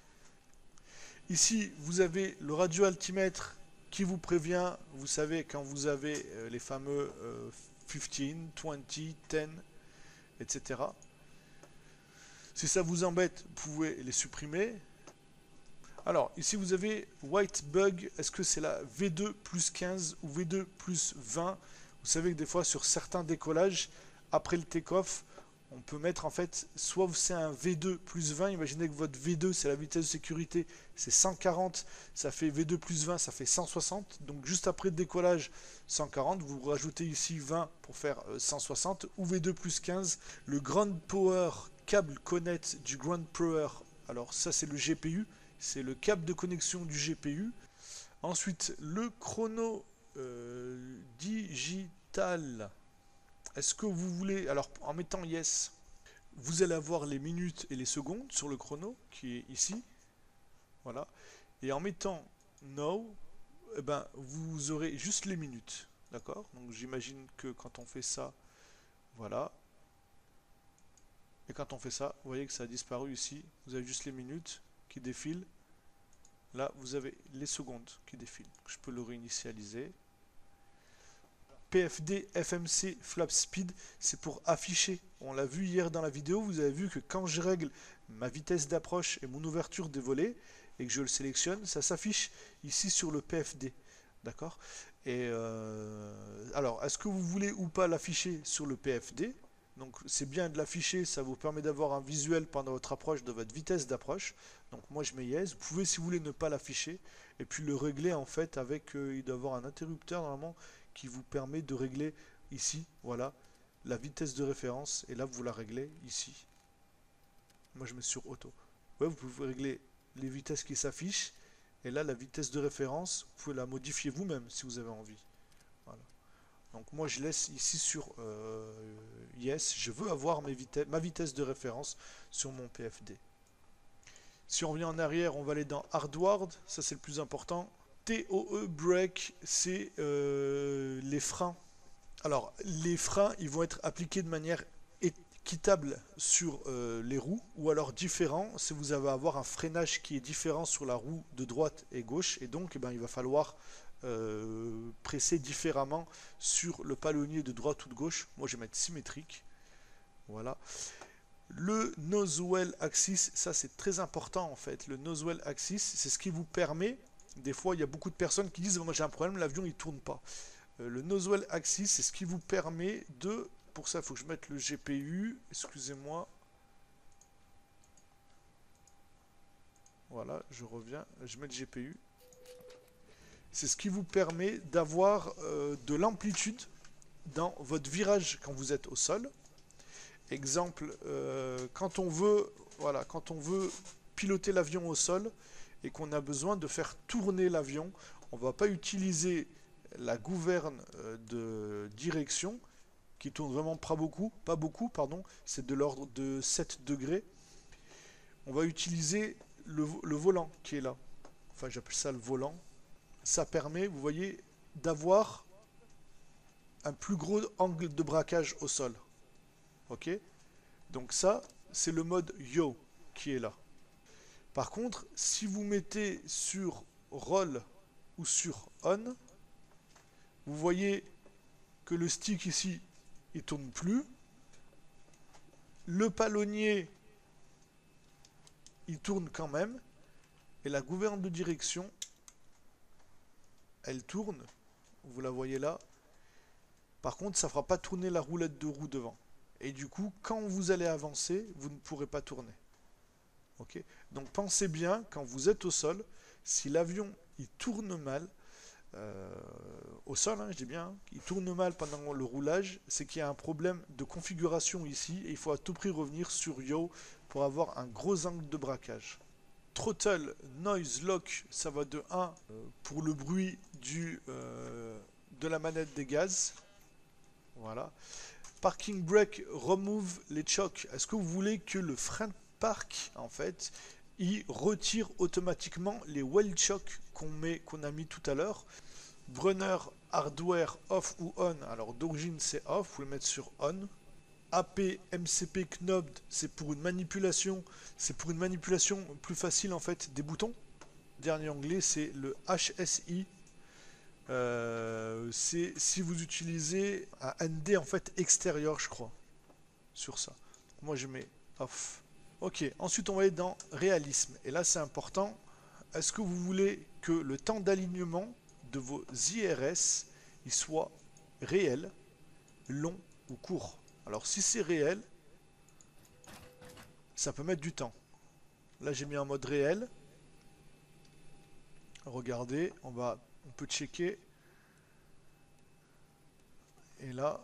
[SPEAKER 1] Ici, vous avez le radio altimètre qui vous prévient, vous savez, quand vous avez euh, les fameux euh, quinze, vingt, dix, et cetera. Si ça vous embête, vous pouvez les supprimer. Alors, ici vous avez White Bug, est-ce que c'est la V deux plus quinze ou V deux plus vingt? Vous savez que des fois, sur certains décollages, après le take-off, on peut mettre en fait, soit c'est un V deux plus vingt, imaginez que votre V deux c'est la vitesse de sécurité, c'est cent quarante, ça fait V deux plus vingt, ça fait cent soixante, donc juste après le décollage cent quarante, vous rajoutez ici vingt pour faire cent soixante, ou V deux plus quinze, le Ground Power câble connect du Ground Power, alors ça c'est le G P U, c'est le câble de connexion du G P U. Ensuite, le chrono euh, digital. Est-ce que vous voulez, alors en mettant yes, vous allez avoir les minutes et les secondes sur le chrono qui est ici, voilà. Et en mettant no, eh ben, vous aurez juste les minutes, d'accord? Donc j'imagine que quand on fait ça, voilà. Et quand on fait ça, vous voyez que ça a disparu ici. Vous avez juste les minutes qui défilent. Là, vous avez les secondes qui défilent. Je peux le réinitialiser. P F D F M C Flap Speed, c'est pour afficher. On l'a vu hier dans la vidéo, vous avez vu que quand je règle ma vitesse d'approche et mon ouverture des volets, et que je le sélectionne, ça s'affiche ici sur le P F D. D'accord? Et euh, alors, est-ce que vous voulez ou pas l'afficher sur le P F D? Donc c'est bien de l'afficher, ça vous permet d'avoir un visuel pendant votre approche de votre vitesse d'approche. Donc moi je mets yes. Vous pouvez si vous voulez ne pas l'afficher et puis le régler en fait avec, euh, il doit avoir un interrupteur normalement qui vous permet de régler ici, voilà, la vitesse de référence et là vous la réglez ici. Moi je mets sur auto. Ouais, vous pouvez régler les vitesses qui s'affichent et là la vitesse de référence, vous pouvez la modifier vous-même si vous avez envie. Voilà. Donc moi je laisse ici sur euh, yes, je veux avoir mes vitesses, ma vitesse de référence sur mon P F D. Si on revient en arrière, on va aller dans Hardware, ça c'est le plus important. T O E Brake, c'est euh, les freins. Alors les freins, ils vont être appliqués de manière équitable sur euh, les roues, ou alors différent, si vous allez avoir un freinage qui est différent sur la roue de droite et gauche, et donc eh ben, il va falloir Euh, presser différemment sur le palonnier de droite ou de gauche. Moi je vais mettre symétrique. Voilà. Le Nosewell Axis, ça c'est très important en fait. Le Nosewell Axis, c'est ce qui vous permet, des fois il y a beaucoup de personnes qui disent moi j'ai un problème, l'avion il tourne pas. Euh, le Nosewell Axis, c'est ce qui vous permet de, pour ça il faut que je mette le G P U, excusez-moi. Voilà, je reviens, je mets le G P U. C'est ce qui vous permet d'avoir euh, de l'amplitude dans votre virage quand vous êtes au sol. Exemple, euh, quand on veut, voilà, quand on veut piloter l'avion au sol et qu'on a besoin de faire tourner l'avion, on ne va pas utiliser la gouverne euh, de direction qui tourne vraiment pas beaucoup, pas beaucoup, pardon, c'est de l'ordre de sept degrés. On va utiliser le, le volant qui est là. Enfin, j'appelle ça le volant. Ça permet, vous voyez, d'avoir un plus gros angle de braquage au sol. Ok? Donc ça, c'est le mode Yo qui est là. Par contre, si vous mettez sur Roll ou sur On, vous voyez que le stick ici, il tourne plus. Le palonnier, il tourne quand même. Et la gouverne de direction, elle tourne. Vous la voyez là. Par contre, ça ne fera pas tourner la roulette de roue devant. Et du coup, quand vous allez avancer, vous ne pourrez pas tourner. Okay. Donc pensez bien, quand vous êtes au sol, si l'avion il tourne mal, euh, au sol, hein, je dis bien, hein, il tourne mal pendant le roulage, c'est qu'il y a un problème de configuration ici, et il faut à tout prix revenir sur Yo pour avoir un gros angle de braquage. Throttle Noise Lock, ça va de un euh, pour le bruit du, euh, de la manette des gaz. Voilà. Parking Brake Remove les chocs. Est-ce que vous voulez que le frein de parc, en fait, il retire automatiquement les well chocs qu'on met, qu'on a mis tout à l'heure? Brunner Hardware Off ou On. Alors d'origine c'est Off, vous pouvez le mettre sur On. A P M C P Knobbed, c'est pour une manipulation, c'est pour une manipulation plus facile en fait des boutons. Dernier onglet c'est le H S I. Euh, c'est si vous utilisez un N D en fait extérieur, je crois, sur ça. Moi je mets off. Ok, ensuite on va aller dans réalisme. Et là c'est important. Est-ce que vous voulez que le temps d'alignement de vos I R S il soit réel, long ou court? Alors si c'est réel, ça peut mettre du temps. Là j'ai mis en mode réel. Regardez, on va, on peut checker. Et là,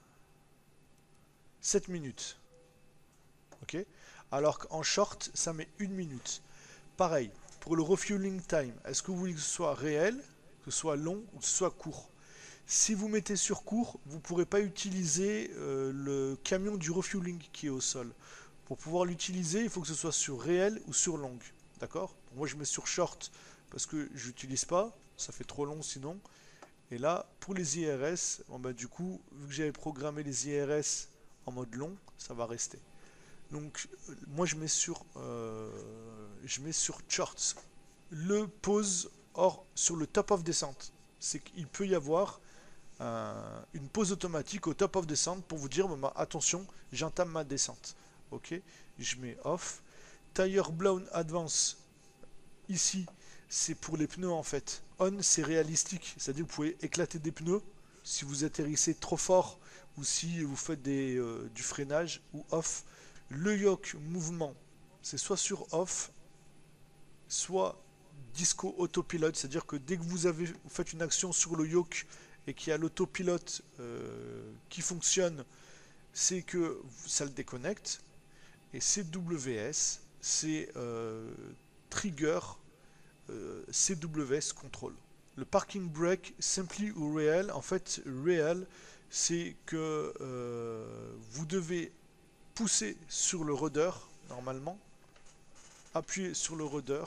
[SPEAKER 1] sept minutes. Ok. Alors qu'en short, ça met une minute. Pareil, pour le refueling time, est-ce que vous voulez que ce soit réel, que ce soit long ou que ce soit court? Si vous mettez sur court, vous ne pourrez pas utiliser euh, le camion du refueling qui est au sol. Pour pouvoir l'utiliser, il faut que ce soit sur réel ou sur longue. D'accord? Moi je mets sur short parce que je n'utilise pas, ça fait trop long sinon. Et là, pour les I R S, bon bah, du coup, vu que j'avais programmé les I R S en mode long, ça va rester. Donc, euh, moi, je mets sur, euh, je mets sur shorts. Le pause or sur le top of descente, c'est qu'il peut y avoir un, une pause automatique au top of descente pour vous dire, bah, attention, j'entame ma descente. Ok, je mets off. Tire blown advance. Ici, c'est pour les pneus en fait. On, c'est réalistique, c'est-à-dire que vous pouvez éclater des pneus si vous atterrissez trop fort ou si vous faites des, euh, du freinage ou off. Le yoke mouvement, c'est soit sur off, soit disco autopilote, c'est-à-dire que dès que vous, avez, vous faites une action sur le yoke et qu'il y a l'autopilote euh, qui fonctionne, c'est que ça le déconnecte. Et C W S, c'est euh, trigger euh, C W S control. Le parking brake, simply ou real, en fait, real, c'est que euh, vous devez pousser sur le rudder, normalement, appuyer sur le rudder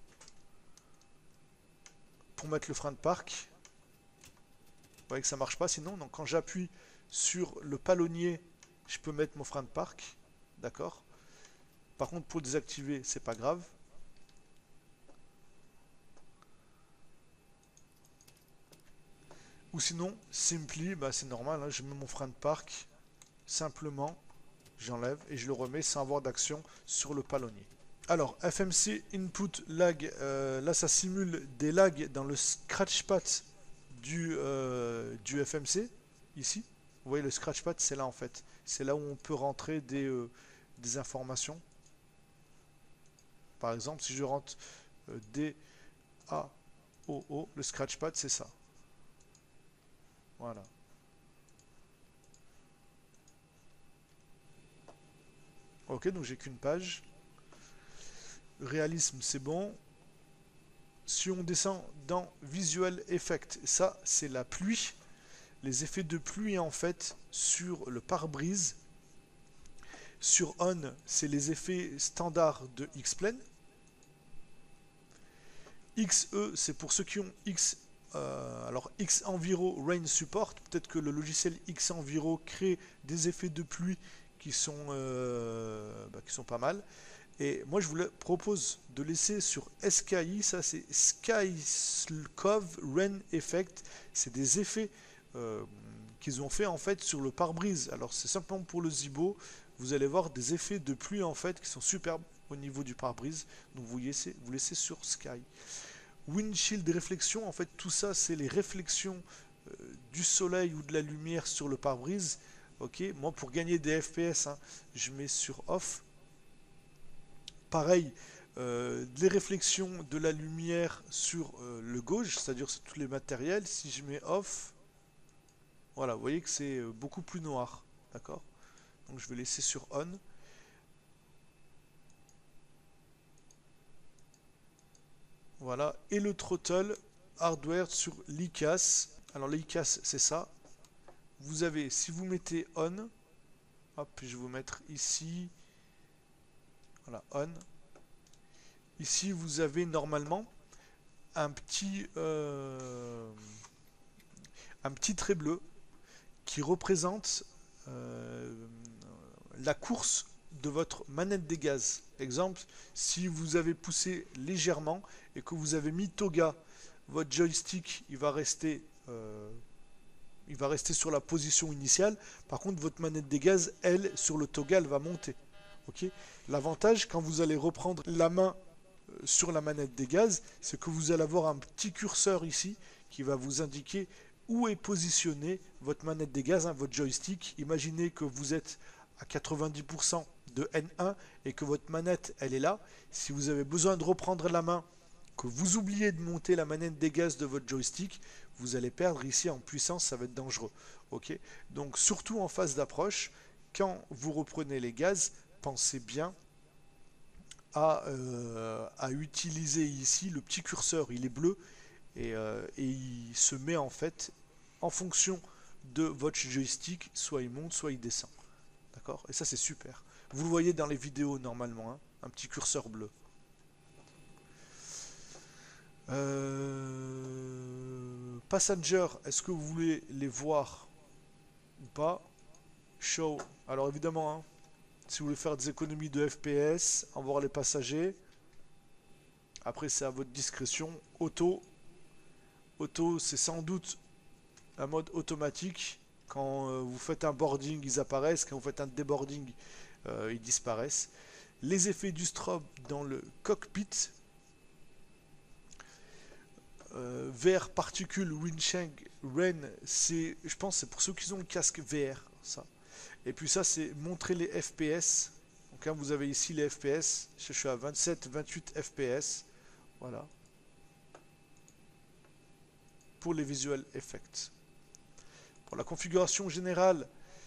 [SPEAKER 1] pour mettre le frein de parc. Vous voyez que ça marche pas sinon, donc quand j'appuie sur le palonnier, je peux mettre mon frein de parc, d'accord. Par contre, pour le désactiver, c'est pas grave. Ou sinon, simply, bah c'est normal, hein, je mets mon frein de parc, simplement, j'enlève et je le remets sans avoir d'action sur le palonnier. Alors, F M C Input Lag, euh, là ça simule des lags dans le scratchpad du, euh, du F M C, ici. Vous voyez le scratchpad, c'est là en fait. C'est là où on peut rentrer des, euh, des informations. Par exemple, si je rentre euh, D A O O, le scratchpad c'est ça. Voilà. Ok, donc j'ai qu'une page. Réalisme, c'est bon. Si on descend dans Visual Effect, ça c'est la pluie. Les effets de pluie en fait sur le pare-brise. Sur On, c'est les effets standards de X-Plane. X E, c'est pour ceux qui ont X. Euh, alors X Enviro Rain Support. Peut-être que le logiciel X Enviro crée des effets de pluie qui sont, euh, bah, qui sont pas mal. Et moi, je vous propose de laisser sur S K I, ça c'est Skycove Rain Effect. C'est des effets euh, qu'ils ont fait en fait sur le pare-brise. Alors c'est simplement pour le Zibo. Vous allez voir des effets de pluie en fait qui sont superbes au niveau du pare-brise. Donc vous laissez, vous laissez sur Sky. Windshield réflexion, en fait tout ça c'est les réflexions euh, du soleil ou de la lumière sur le pare-brise. Ok, moi pour gagner des F P S, hein, je mets sur off. Pareil, euh, les réflexions de la lumière sur euh, le gauche, c'est-à-dire sur tous les matériels. Si je mets off, voilà, vous voyez que c'est beaucoup plus noir. D'accord? Donc je vais laisser sur on. Voilà, et le throttle hardware sur l'I C A S. Alors l'I C A S, c'est ça. Vous avez, si vous mettez on, hop, je vais vous mettre ici. Voilà, on. Ici, vous avez normalement un petit, euh, un petit trait bleu qui représente euh, la course de votre manette des gaz. Exemple, si vous avez poussé légèrement et que vous avez mis Toga, votre joystick il va rester, euh, il va rester sur la position initiale. Par contre, votre manette des gaz, elle, sur le Toga, elle va monter. Okay. L'avantage, quand vous allez reprendre la main sur la manette des gaz, c'est que vous allez avoir un petit curseur ici qui va vous indiquer où est positionné votre manette des gaz, hein, votre joystick. Imaginez que vous êtes à quatre-vingt-dix pour cent de N un et que votre manette elle est là. Si vous avez besoin de reprendre la main, que vous oubliez de monter la manette des gaz de votre joystick, vous allez perdre ici en puissance, ça va être dangereux. Okay. Donc surtout en phase d'approche, quand vous reprenez les gaz, pensez bien À, euh, à utiliser ici le petit curseur, il est bleu et, euh, et il se met en fait en fonction de votre joystick, soit il monte, soit il descend. D'accord? Et ça c'est super. Vous le voyez dans les vidéos normalement, hein, un petit curseur bleu. Euh... Passenger, est-ce que vous voulez les voir ou pas? Show. Alors évidemment, hein, si vous voulez faire des économies de F P S, en voir les passagers. Après, c'est à votre discrétion. Auto. Auto, c'est sans doute un mode automatique. Quand euh, vous faites un boarding, ils apparaissent. Quand vous faites un deboarding, euh, ils disparaissent. Les effets du strobe dans le cockpit. Euh, V R particules, Wincheng, Rain, c'est, je pense, c'est pour ceux qui ont le casque V R, ça. Et puis ça, c'est montrer les F P S. Donc hein, vous avez ici les F P S. Je suis à vingt-sept, vingt-huit F P S. Voilà. Pour les visual effects. Pour la configuration générale,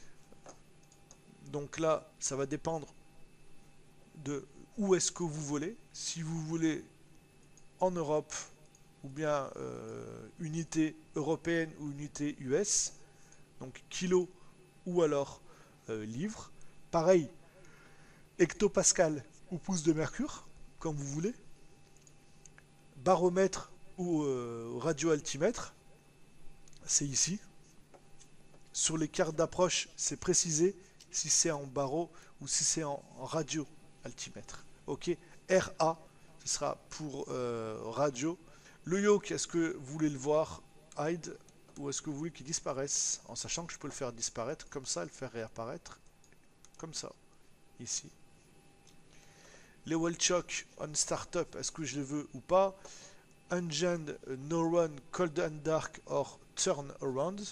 [SPEAKER 1] donc là, ça va dépendre de où est-ce que vous voulez. Si vous voulez en Europe, ou bien euh, unité européenne ou unité U S, donc kilo ou alors euh, livre. Pareil, hectopascal ou pouce de mercure, comme vous voulez. Baromètre ou euh, radioaltimètre, c'est ici. Sur les cartes d'approche, c'est précisé si c'est en baro ou si c'est en radioaltimètre. Ok, R A, ce sera pour euh, radio. Le yoke, est-ce que vous voulez le voir hide ou est-ce que vous voulez qu'il disparaisse? En sachant que je peux le faire disparaître comme ça, le faire réapparaître comme ça, ici. Les wall chock on startup, est-ce que je les veux ou pas? Engine, no run, cold and dark or turn around.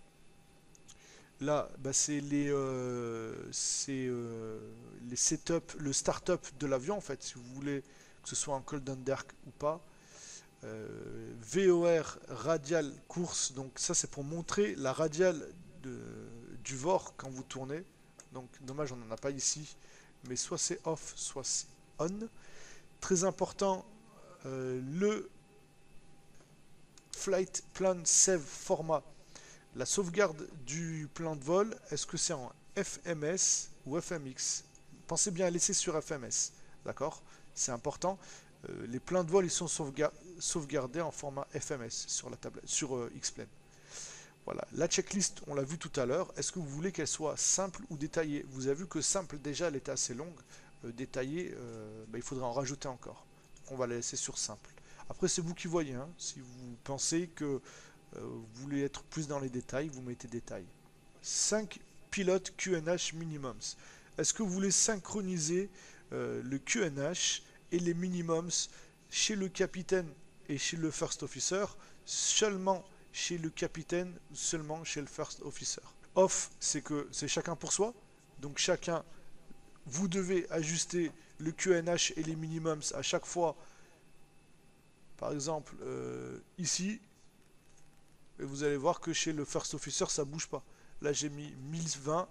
[SPEAKER 1] Là, bah, c'est les, euh, euh, les setup, le startup de l'avion en fait, si vous voulez que ce soit en cold and dark ou pas. Euh, V O R radial course, donc ça c'est pour montrer la radiale de, du V O R quand vous tournez. Donc dommage on n'en a pas ici, mais soit c'est off, soit c'est on. Très important, euh, le flight plan save format, la sauvegarde du plan de vol, est-ce que c'est en F M S ou F M X? Pensez bien à laisser sur F M S, d'accord? C'est important. Euh, les plans de vol ils sont sauvegar sauvegardés en format F M S sur la tablette, sur euh, X-Plane. Voilà, la checklist, on l'a vu tout à l'heure. Est-ce que vous voulez qu'elle soit simple ou détaillée? Vous avez vu que simple, déjà, elle était assez longue. Euh, détaillée, euh, bah, il faudra en rajouter encore. Donc, on va la laisser sur simple. Après, c'est vous qui voyez. Hein. Si vous pensez que euh, vous voulez être plus dans les détails, vous mettez détails. cinq pilotes Q N H minimums. Est-ce que vous voulez synchroniser euh, le Q N H et les minimums chez le capitaine et chez le first officer seulement chez le capitaine, seulement chez le first officer? Off, c'est que c'est chacun pour soi. Donc chacun, vous devez ajuster le Q N H et les minimums à chaque fois. Par exemple, euh, ici, et vous allez voir que chez le first officer, ça bouge pas. Là, j'ai mis mille vingt.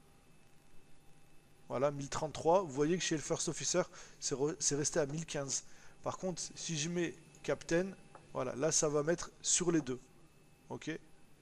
[SPEAKER 1] Voilà, mille trente-trois. Vous voyez que chez le first officer, c'est resté à mille quinze. Par contre, si je mets captain, voilà, là, ça va mettre sur les deux. Ok.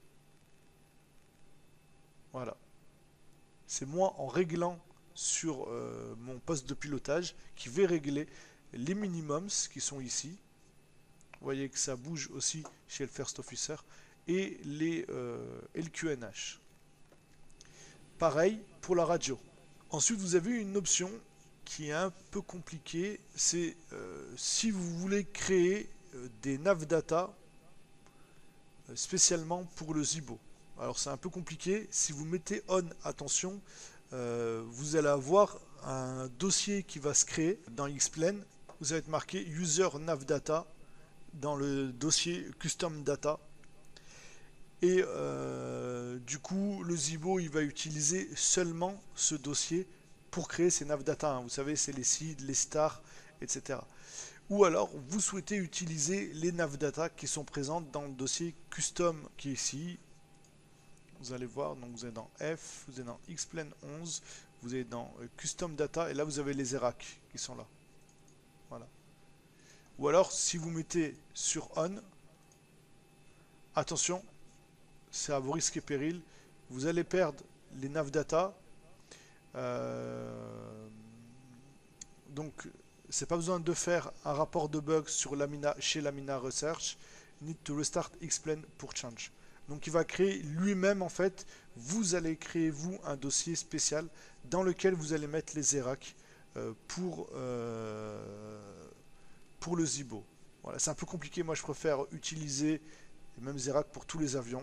[SPEAKER 1] Voilà. C'est moi en réglant sur euh, mon poste de pilotage qui vais régler les minimums qui sont ici. Vous voyez que ça bouge aussi chez le first officer et, les, euh, et le Q N H. Pareil pour la radio. Ensuite, vous avez une option qui est un peu compliquée. C'est euh, si vous voulez créer euh, des nav data euh, spécialement pour le Zibo. Alors c'est un peu compliqué. Si vous mettez on, attention, euh, vous allez avoir un dossier qui va se créer dans X-Plane. Vous allez être marqué user nav data dans le dossier custom data. Et euh, du coup, le Zibo il va utiliser seulement ce dossier pour créer ses nav data. Hein. Vous savez, c'est les seeds, les stars, et cetera. Ou alors, vous souhaitez utiliser les nav data qui sont présentes dans le dossier custom qui est ici. Vous allez voir, donc vous êtes dans F, vous êtes dans X-Plane onze, vous êtes dans euh, custom data, et là vous avez les E R A C qui sont là. Voilà. Ou alors, si vous mettez sur on, attention, c'est à vos risques et périls, vous allez perdre les nav data. Euh, donc, c'est pas besoin de faire un rapport de bug sur Lamina, chez Lamina Research. Need to restart X-Plane pour change. Donc, il va créer lui-même, en fait, vous allez créer, vous, un dossier spécial dans lequel vous allez mettre les E R A C euh, pour, euh, pour le Zibo. Voilà, c'est un peu compliqué. Moi, je préfère utiliser les mêmes E R A C pour tous les avions.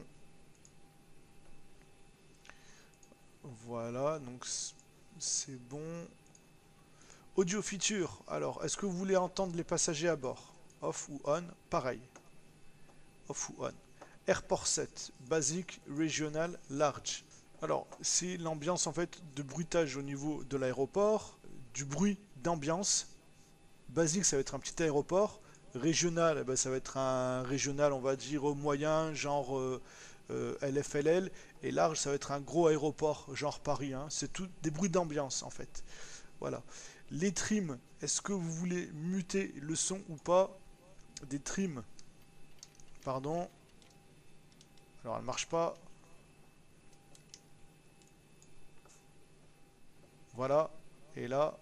[SPEAKER 1] Voilà, donc c'est bon. Audio feature. Alors, est-ce que vous voulez entendre les passagers à bord? Off ou on? Pareil. Off ou on. Airport set. Basic, régional, large. Alors, c'est l'ambiance en fait de bruitage au niveau de l'aéroport. Du bruit d'ambiance. Basique, ça va être un petit aéroport. Régional, eh ben, ça va être un régional, on va dire, moyen, genre euh, euh, L F L L. Et large, ça va être un gros aéroport, genre Paris. Hein. C'est tout des bruits d'ambiance, en fait. Voilà. Les trims, est-ce que vous voulez muter le son ou pas? Des trims. Pardon. Alors, elle ne marche pas. Voilà. Et là,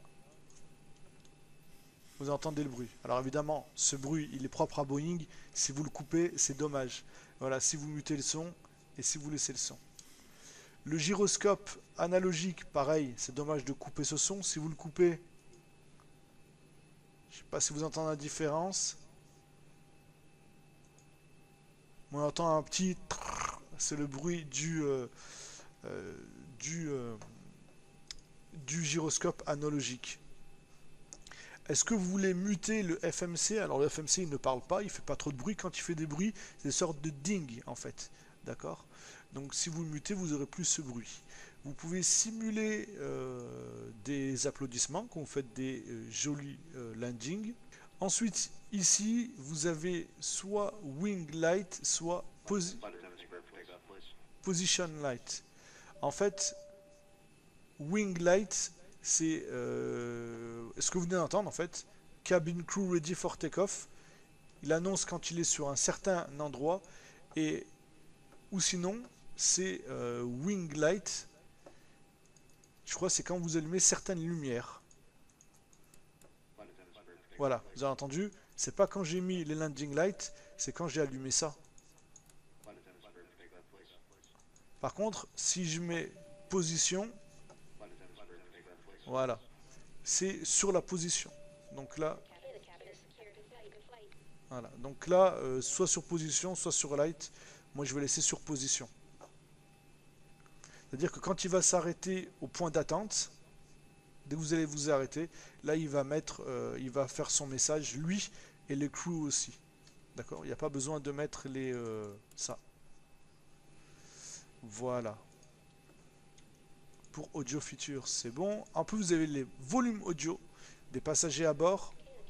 [SPEAKER 1] vous entendez le bruit. Alors évidemment, ce bruit, il est propre à Boeing. Si vous le coupez, c'est dommage. Voilà, si vous mutez le son et si vous laissez le son. Le gyroscope analogique, pareil, c'est dommage de couper ce son. Si vous le coupez, je ne sais pas si vous entendez la différence. On entend un petit... C'est le bruit du, euh, euh, du, euh, du gyroscope analogique. Est-ce que vous voulez muter le F M C? Alors le F M C il ne parle pas, il fait pas trop de bruit. Quand il fait des bruits, c'est des sortes de ding en fait. D'accord? Donc si vous le mutez, vous aurez plus ce bruit. Vous pouvez simuler euh, des applaudissements quand vous faites des euh, jolis euh, landings. Ensuite, ici, vous avez soit wing light, soit posi position light. En fait, wing light, c'est euh, ce que vous venez d'entendre en fait. Cabin crew ready for takeoff. Il annonce quand il est sur un certain endroit. Et ou sinon, c'est euh, wing light. Je crois que c'est quand vous allumez certaines lumières. Voilà, vous avez entendu. C'est pas quand j'ai mis les landing lights, c'est quand j'ai allumé ça. Par contre, si je mets position, voilà, c'est sur la position. Donc là, voilà. Donc là, euh, soit sur position, soit sur light. Moi, je vais laisser sur position. C'est-à-dire que quand il va s'arrêter au point d'attente, dès que vous allez vous arrêter, là, il va mettre, euh, il va faire son message, lui et les crews aussi. D'accord? Il n'y a pas besoin de mettre les euh, ça. Voilà. Pour audio feature, c'est bon. En plus, vous avez les volumes audio des passagers à bord.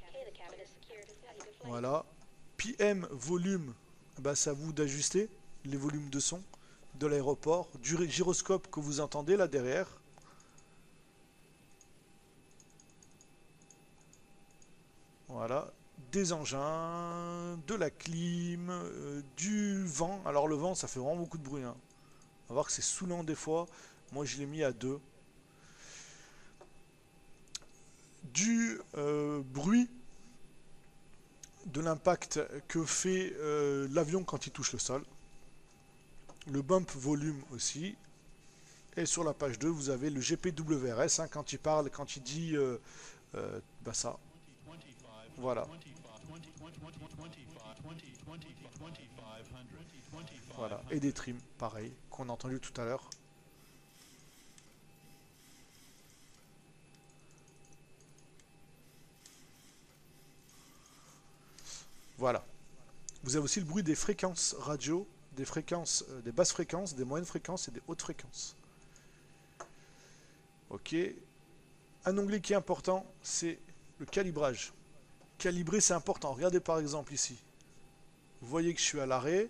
[SPEAKER 1] Voilà. P M volume, bah, c'est à vous d'ajuster les volumes de son de l'aéroport, du gyroscope que vous entendez là derrière. Voilà. Des engins, de la clim, euh, du vent. Alors le vent, ça fait vraiment beaucoup de bruit, hein. On va voir que c'est saoulant des fois. Moi, je l'ai mis à deux. Du euh, bruit de l'impact que fait euh, l'avion quand il touche le sol. Le bump volume aussi. Et sur la page deux, vous avez le G P W R S, hein, quand il parle, quand il dit euh, euh, bah ça. Voilà. Voilà. Et des trims, pareil, qu'on a entendu tout à l'heure. Voilà. Vous avez aussi le bruit des fréquences radio, des fréquences, euh, des basses fréquences, des moyennes fréquences et des hautes fréquences. Ok. Un onglet qui est important, c'est le calibrage. Calibrer, c'est important. Regardez par exemple ici. Vous voyez que je suis à l'arrêt.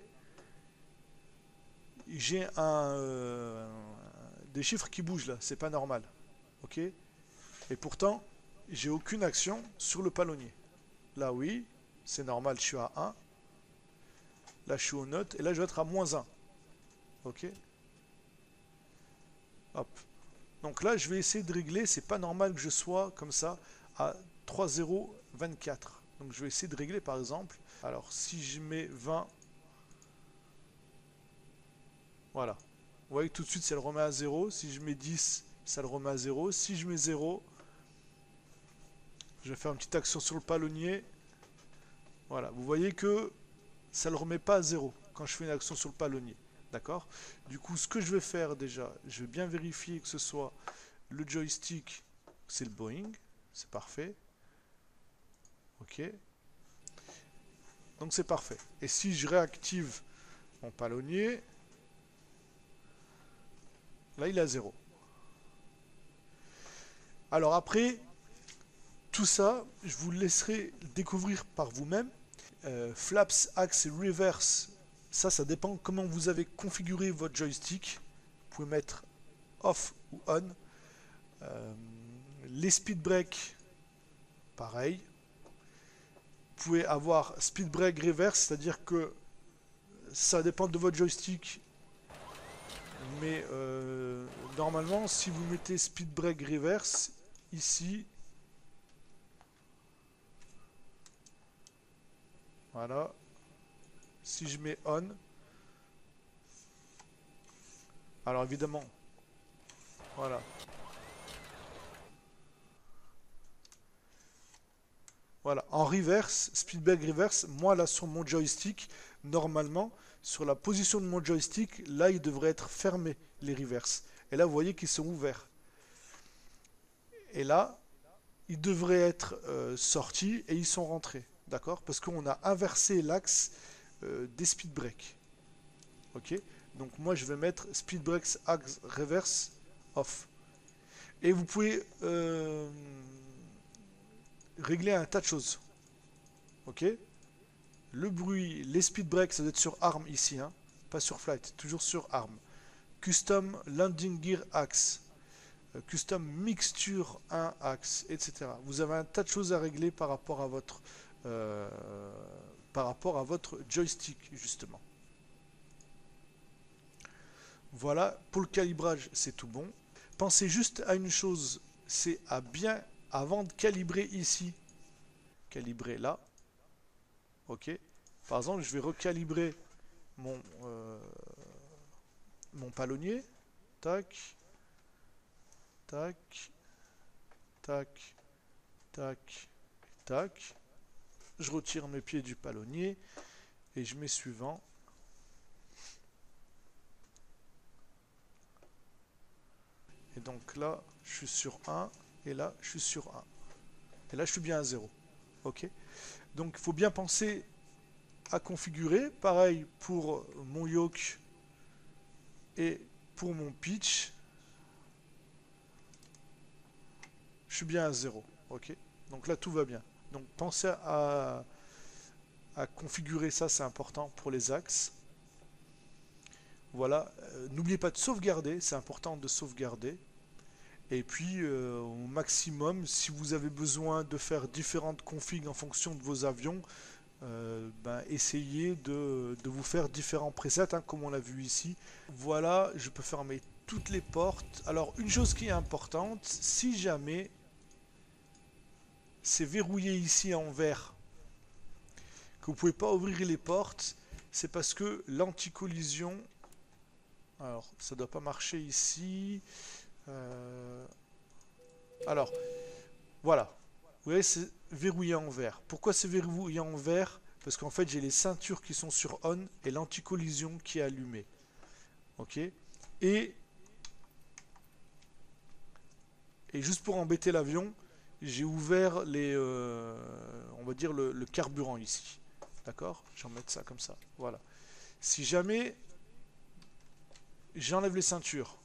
[SPEAKER 1] J'ai un euh, des chiffres qui bougent là. C'est pas normal. Ok. Et pourtant, j'ai aucune action sur le palonnier. Là, oui, c'est normal. Je suis à un. Là, je suis aux notes. Et là, je vais être à moins un. Ok. Hop. Donc là, je vais essayer de régler. C'est pas normal que je sois comme ça à trois zéro vingt-quatre. Donc je vais essayer de régler par exemple. Alors si je mets vingt, voilà. Vous voyez que tout de suite ça le remet à zéro. Si je mets dix, ça le remet à zéro. Si je mets zéro, je vais faire une petite action sur le palonnier. Voilà, vous voyez que ça ne le remet pas à zéro quand je fais une action sur le palonnier. D'accord? Du coup, ce que je vais faire déjà, je vais bien vérifier que ce soit le joystick, c'est le Boeing. C'est parfait. Ok. Donc c'est parfait. Et si je réactive mon palonnier, là il est à zéro. Alors après, tout ça, je vous laisserai découvrir par vous-même. Euh, flaps, axe et reverse, ça, ça dépend comment vous avez configuré votre joystick. Vous pouvez mettre off ou on. Euh, les speed break, pareil. Vous pouvez avoir speed break reverse, c'est-à-dire que ça dépend de votre joystick. Mais euh, normalement, si vous mettez speed break reverse, ici, voilà, si je mets on, alors évidemment, voilà. Voilà, en reverse, speedback reverse, moi là sur mon joystick, normalement, sur la position de mon joystick, là il devrait être fermé, les reverse. Et là vous voyez qu'ils sont ouverts. Et là, ils devraient être euh, sortis et ils sont rentrés. D'accord? Parce qu'on a inversé l'axe euh, des speed break. Ok? Donc moi je vais mettre speed breaks axe reverse off. Et vous pouvez euh, régler un tas de choses. Ok? Le bruit, les speed breaks, ça doit être sur arm ici, hein, pas sur flight, toujours sur arm. Custom landing gear axe. euh, custom mixture un axe, et cetera. Vous avez un tas de choses à régler par rapport à votre euh, par rapport à votre joystick justement. Voilà, pour le calibrage, c'est tout bon. Pensez juste à une chose, c'est à bien, avant de calibrer ici, calibrer là, ok. Par exemple, je vais recalibrer mon, euh, mon palonnier, tac, tac, tac, tac, tac. Je retire mes pieds du palonnier et je mets suivant. Et donc là, je suis sur un, et là, je suis sur un. Et là, je suis bien à zéro. Ok. Donc, il faut bien penser à configurer. Pareil pour mon yoke et pour mon pitch. Je suis bien à zéro. Ok. Donc là, tout va bien. Donc, pensez à, à configurer ça, c'est important pour les axes. Voilà, euh, n'oubliez pas de sauvegarder, c'est important de sauvegarder. Et puis euh, au maximum, si vous avez besoin de faire différentes configs en fonction de vos avions, euh, ben, essayez de, de vous faire différents presets, hein, comme on l'a vu ici. Voilà, je peux fermer toutes les portes. Alors une chose qui est importante, si jamais c'est verrouillé ici en vert, que vous ne pouvez pas ouvrir les portes, c'est parce que l'anti-collision... Alors, ça ne doit pas marcher ici. Euh... Alors, voilà. Vous voyez, c'est verrouillé en vert. Pourquoi c'est verrouillé en vert? Parce qu'en fait, j'ai les ceintures qui sont sur on et l'anti-collision qui est allumée. Ok. Et, et juste pour embêter l'avion, j'ai ouvert les, euh, on va dire le, le carburant ici. D'accord? Je vais remettre ça comme ça. Voilà. Si jamais j'enlève les ceintures,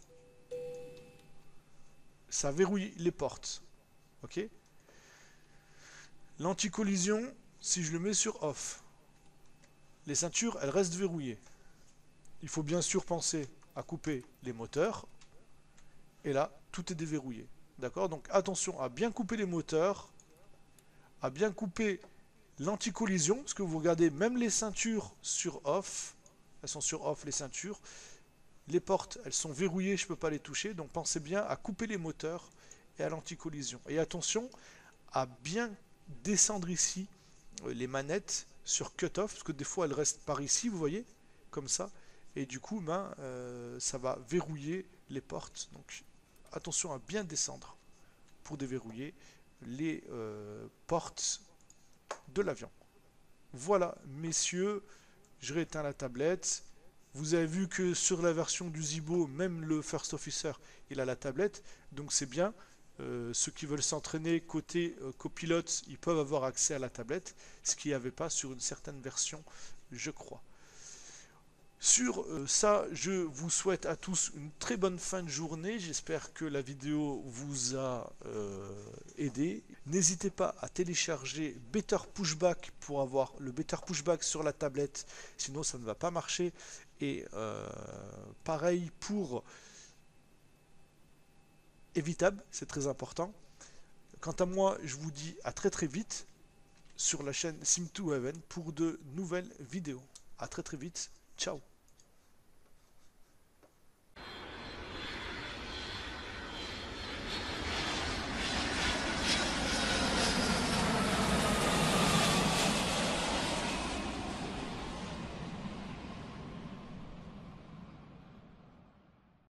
[SPEAKER 1] ça verrouille les portes. Ok. L'anti-collision, si je le mets sur off, les ceintures, elles restent verrouillées. Il faut bien sûr penser à couper les moteurs. Et là, tout est déverrouillé. D'accord? Donc attention à bien couper les moteurs, à bien couper l'anti-collision, parce que vous regardez, même les ceintures sur off, elles sont sur off les ceintures, les portes, elles sont verrouillées, je ne peux pas les toucher, donc pensez bien à couper les moteurs et à l'anti-collision. Et attention à bien descendre ici euh, les manettes sur cut-off, parce que des fois elles restent par ici, vous voyez, comme ça, et du coup, ben, euh, ça va verrouiller les portes. Donc attention à bien descendre pour déverrouiller les euh, portes de l'avion. Voilà, messieurs, je rééteins la tablette. Vous avez vu que sur la version du Zibo, même le First Officer, il a la tablette, donc c'est bien. Euh, ceux qui veulent s'entraîner côté euh, copilote, ils peuvent avoir accès à la tablette, ce qu'il n'y avait pas sur une certaine version, je crois. Sur euh, ça, je vous souhaite à tous une très bonne fin de journée. J'espère que la vidéo vous a euh, aidé. N'hésitez pas à télécharger Better Pushback pour avoir le Better Pushback sur la tablette. Sinon, ça ne va pas marcher. Et euh, pareil pour Evitable, c'est très important. Quant à moi, je vous dis à très très vite sur la chaîne Sim to Heaven pour de nouvelles vidéos. À très très vite. Ciao.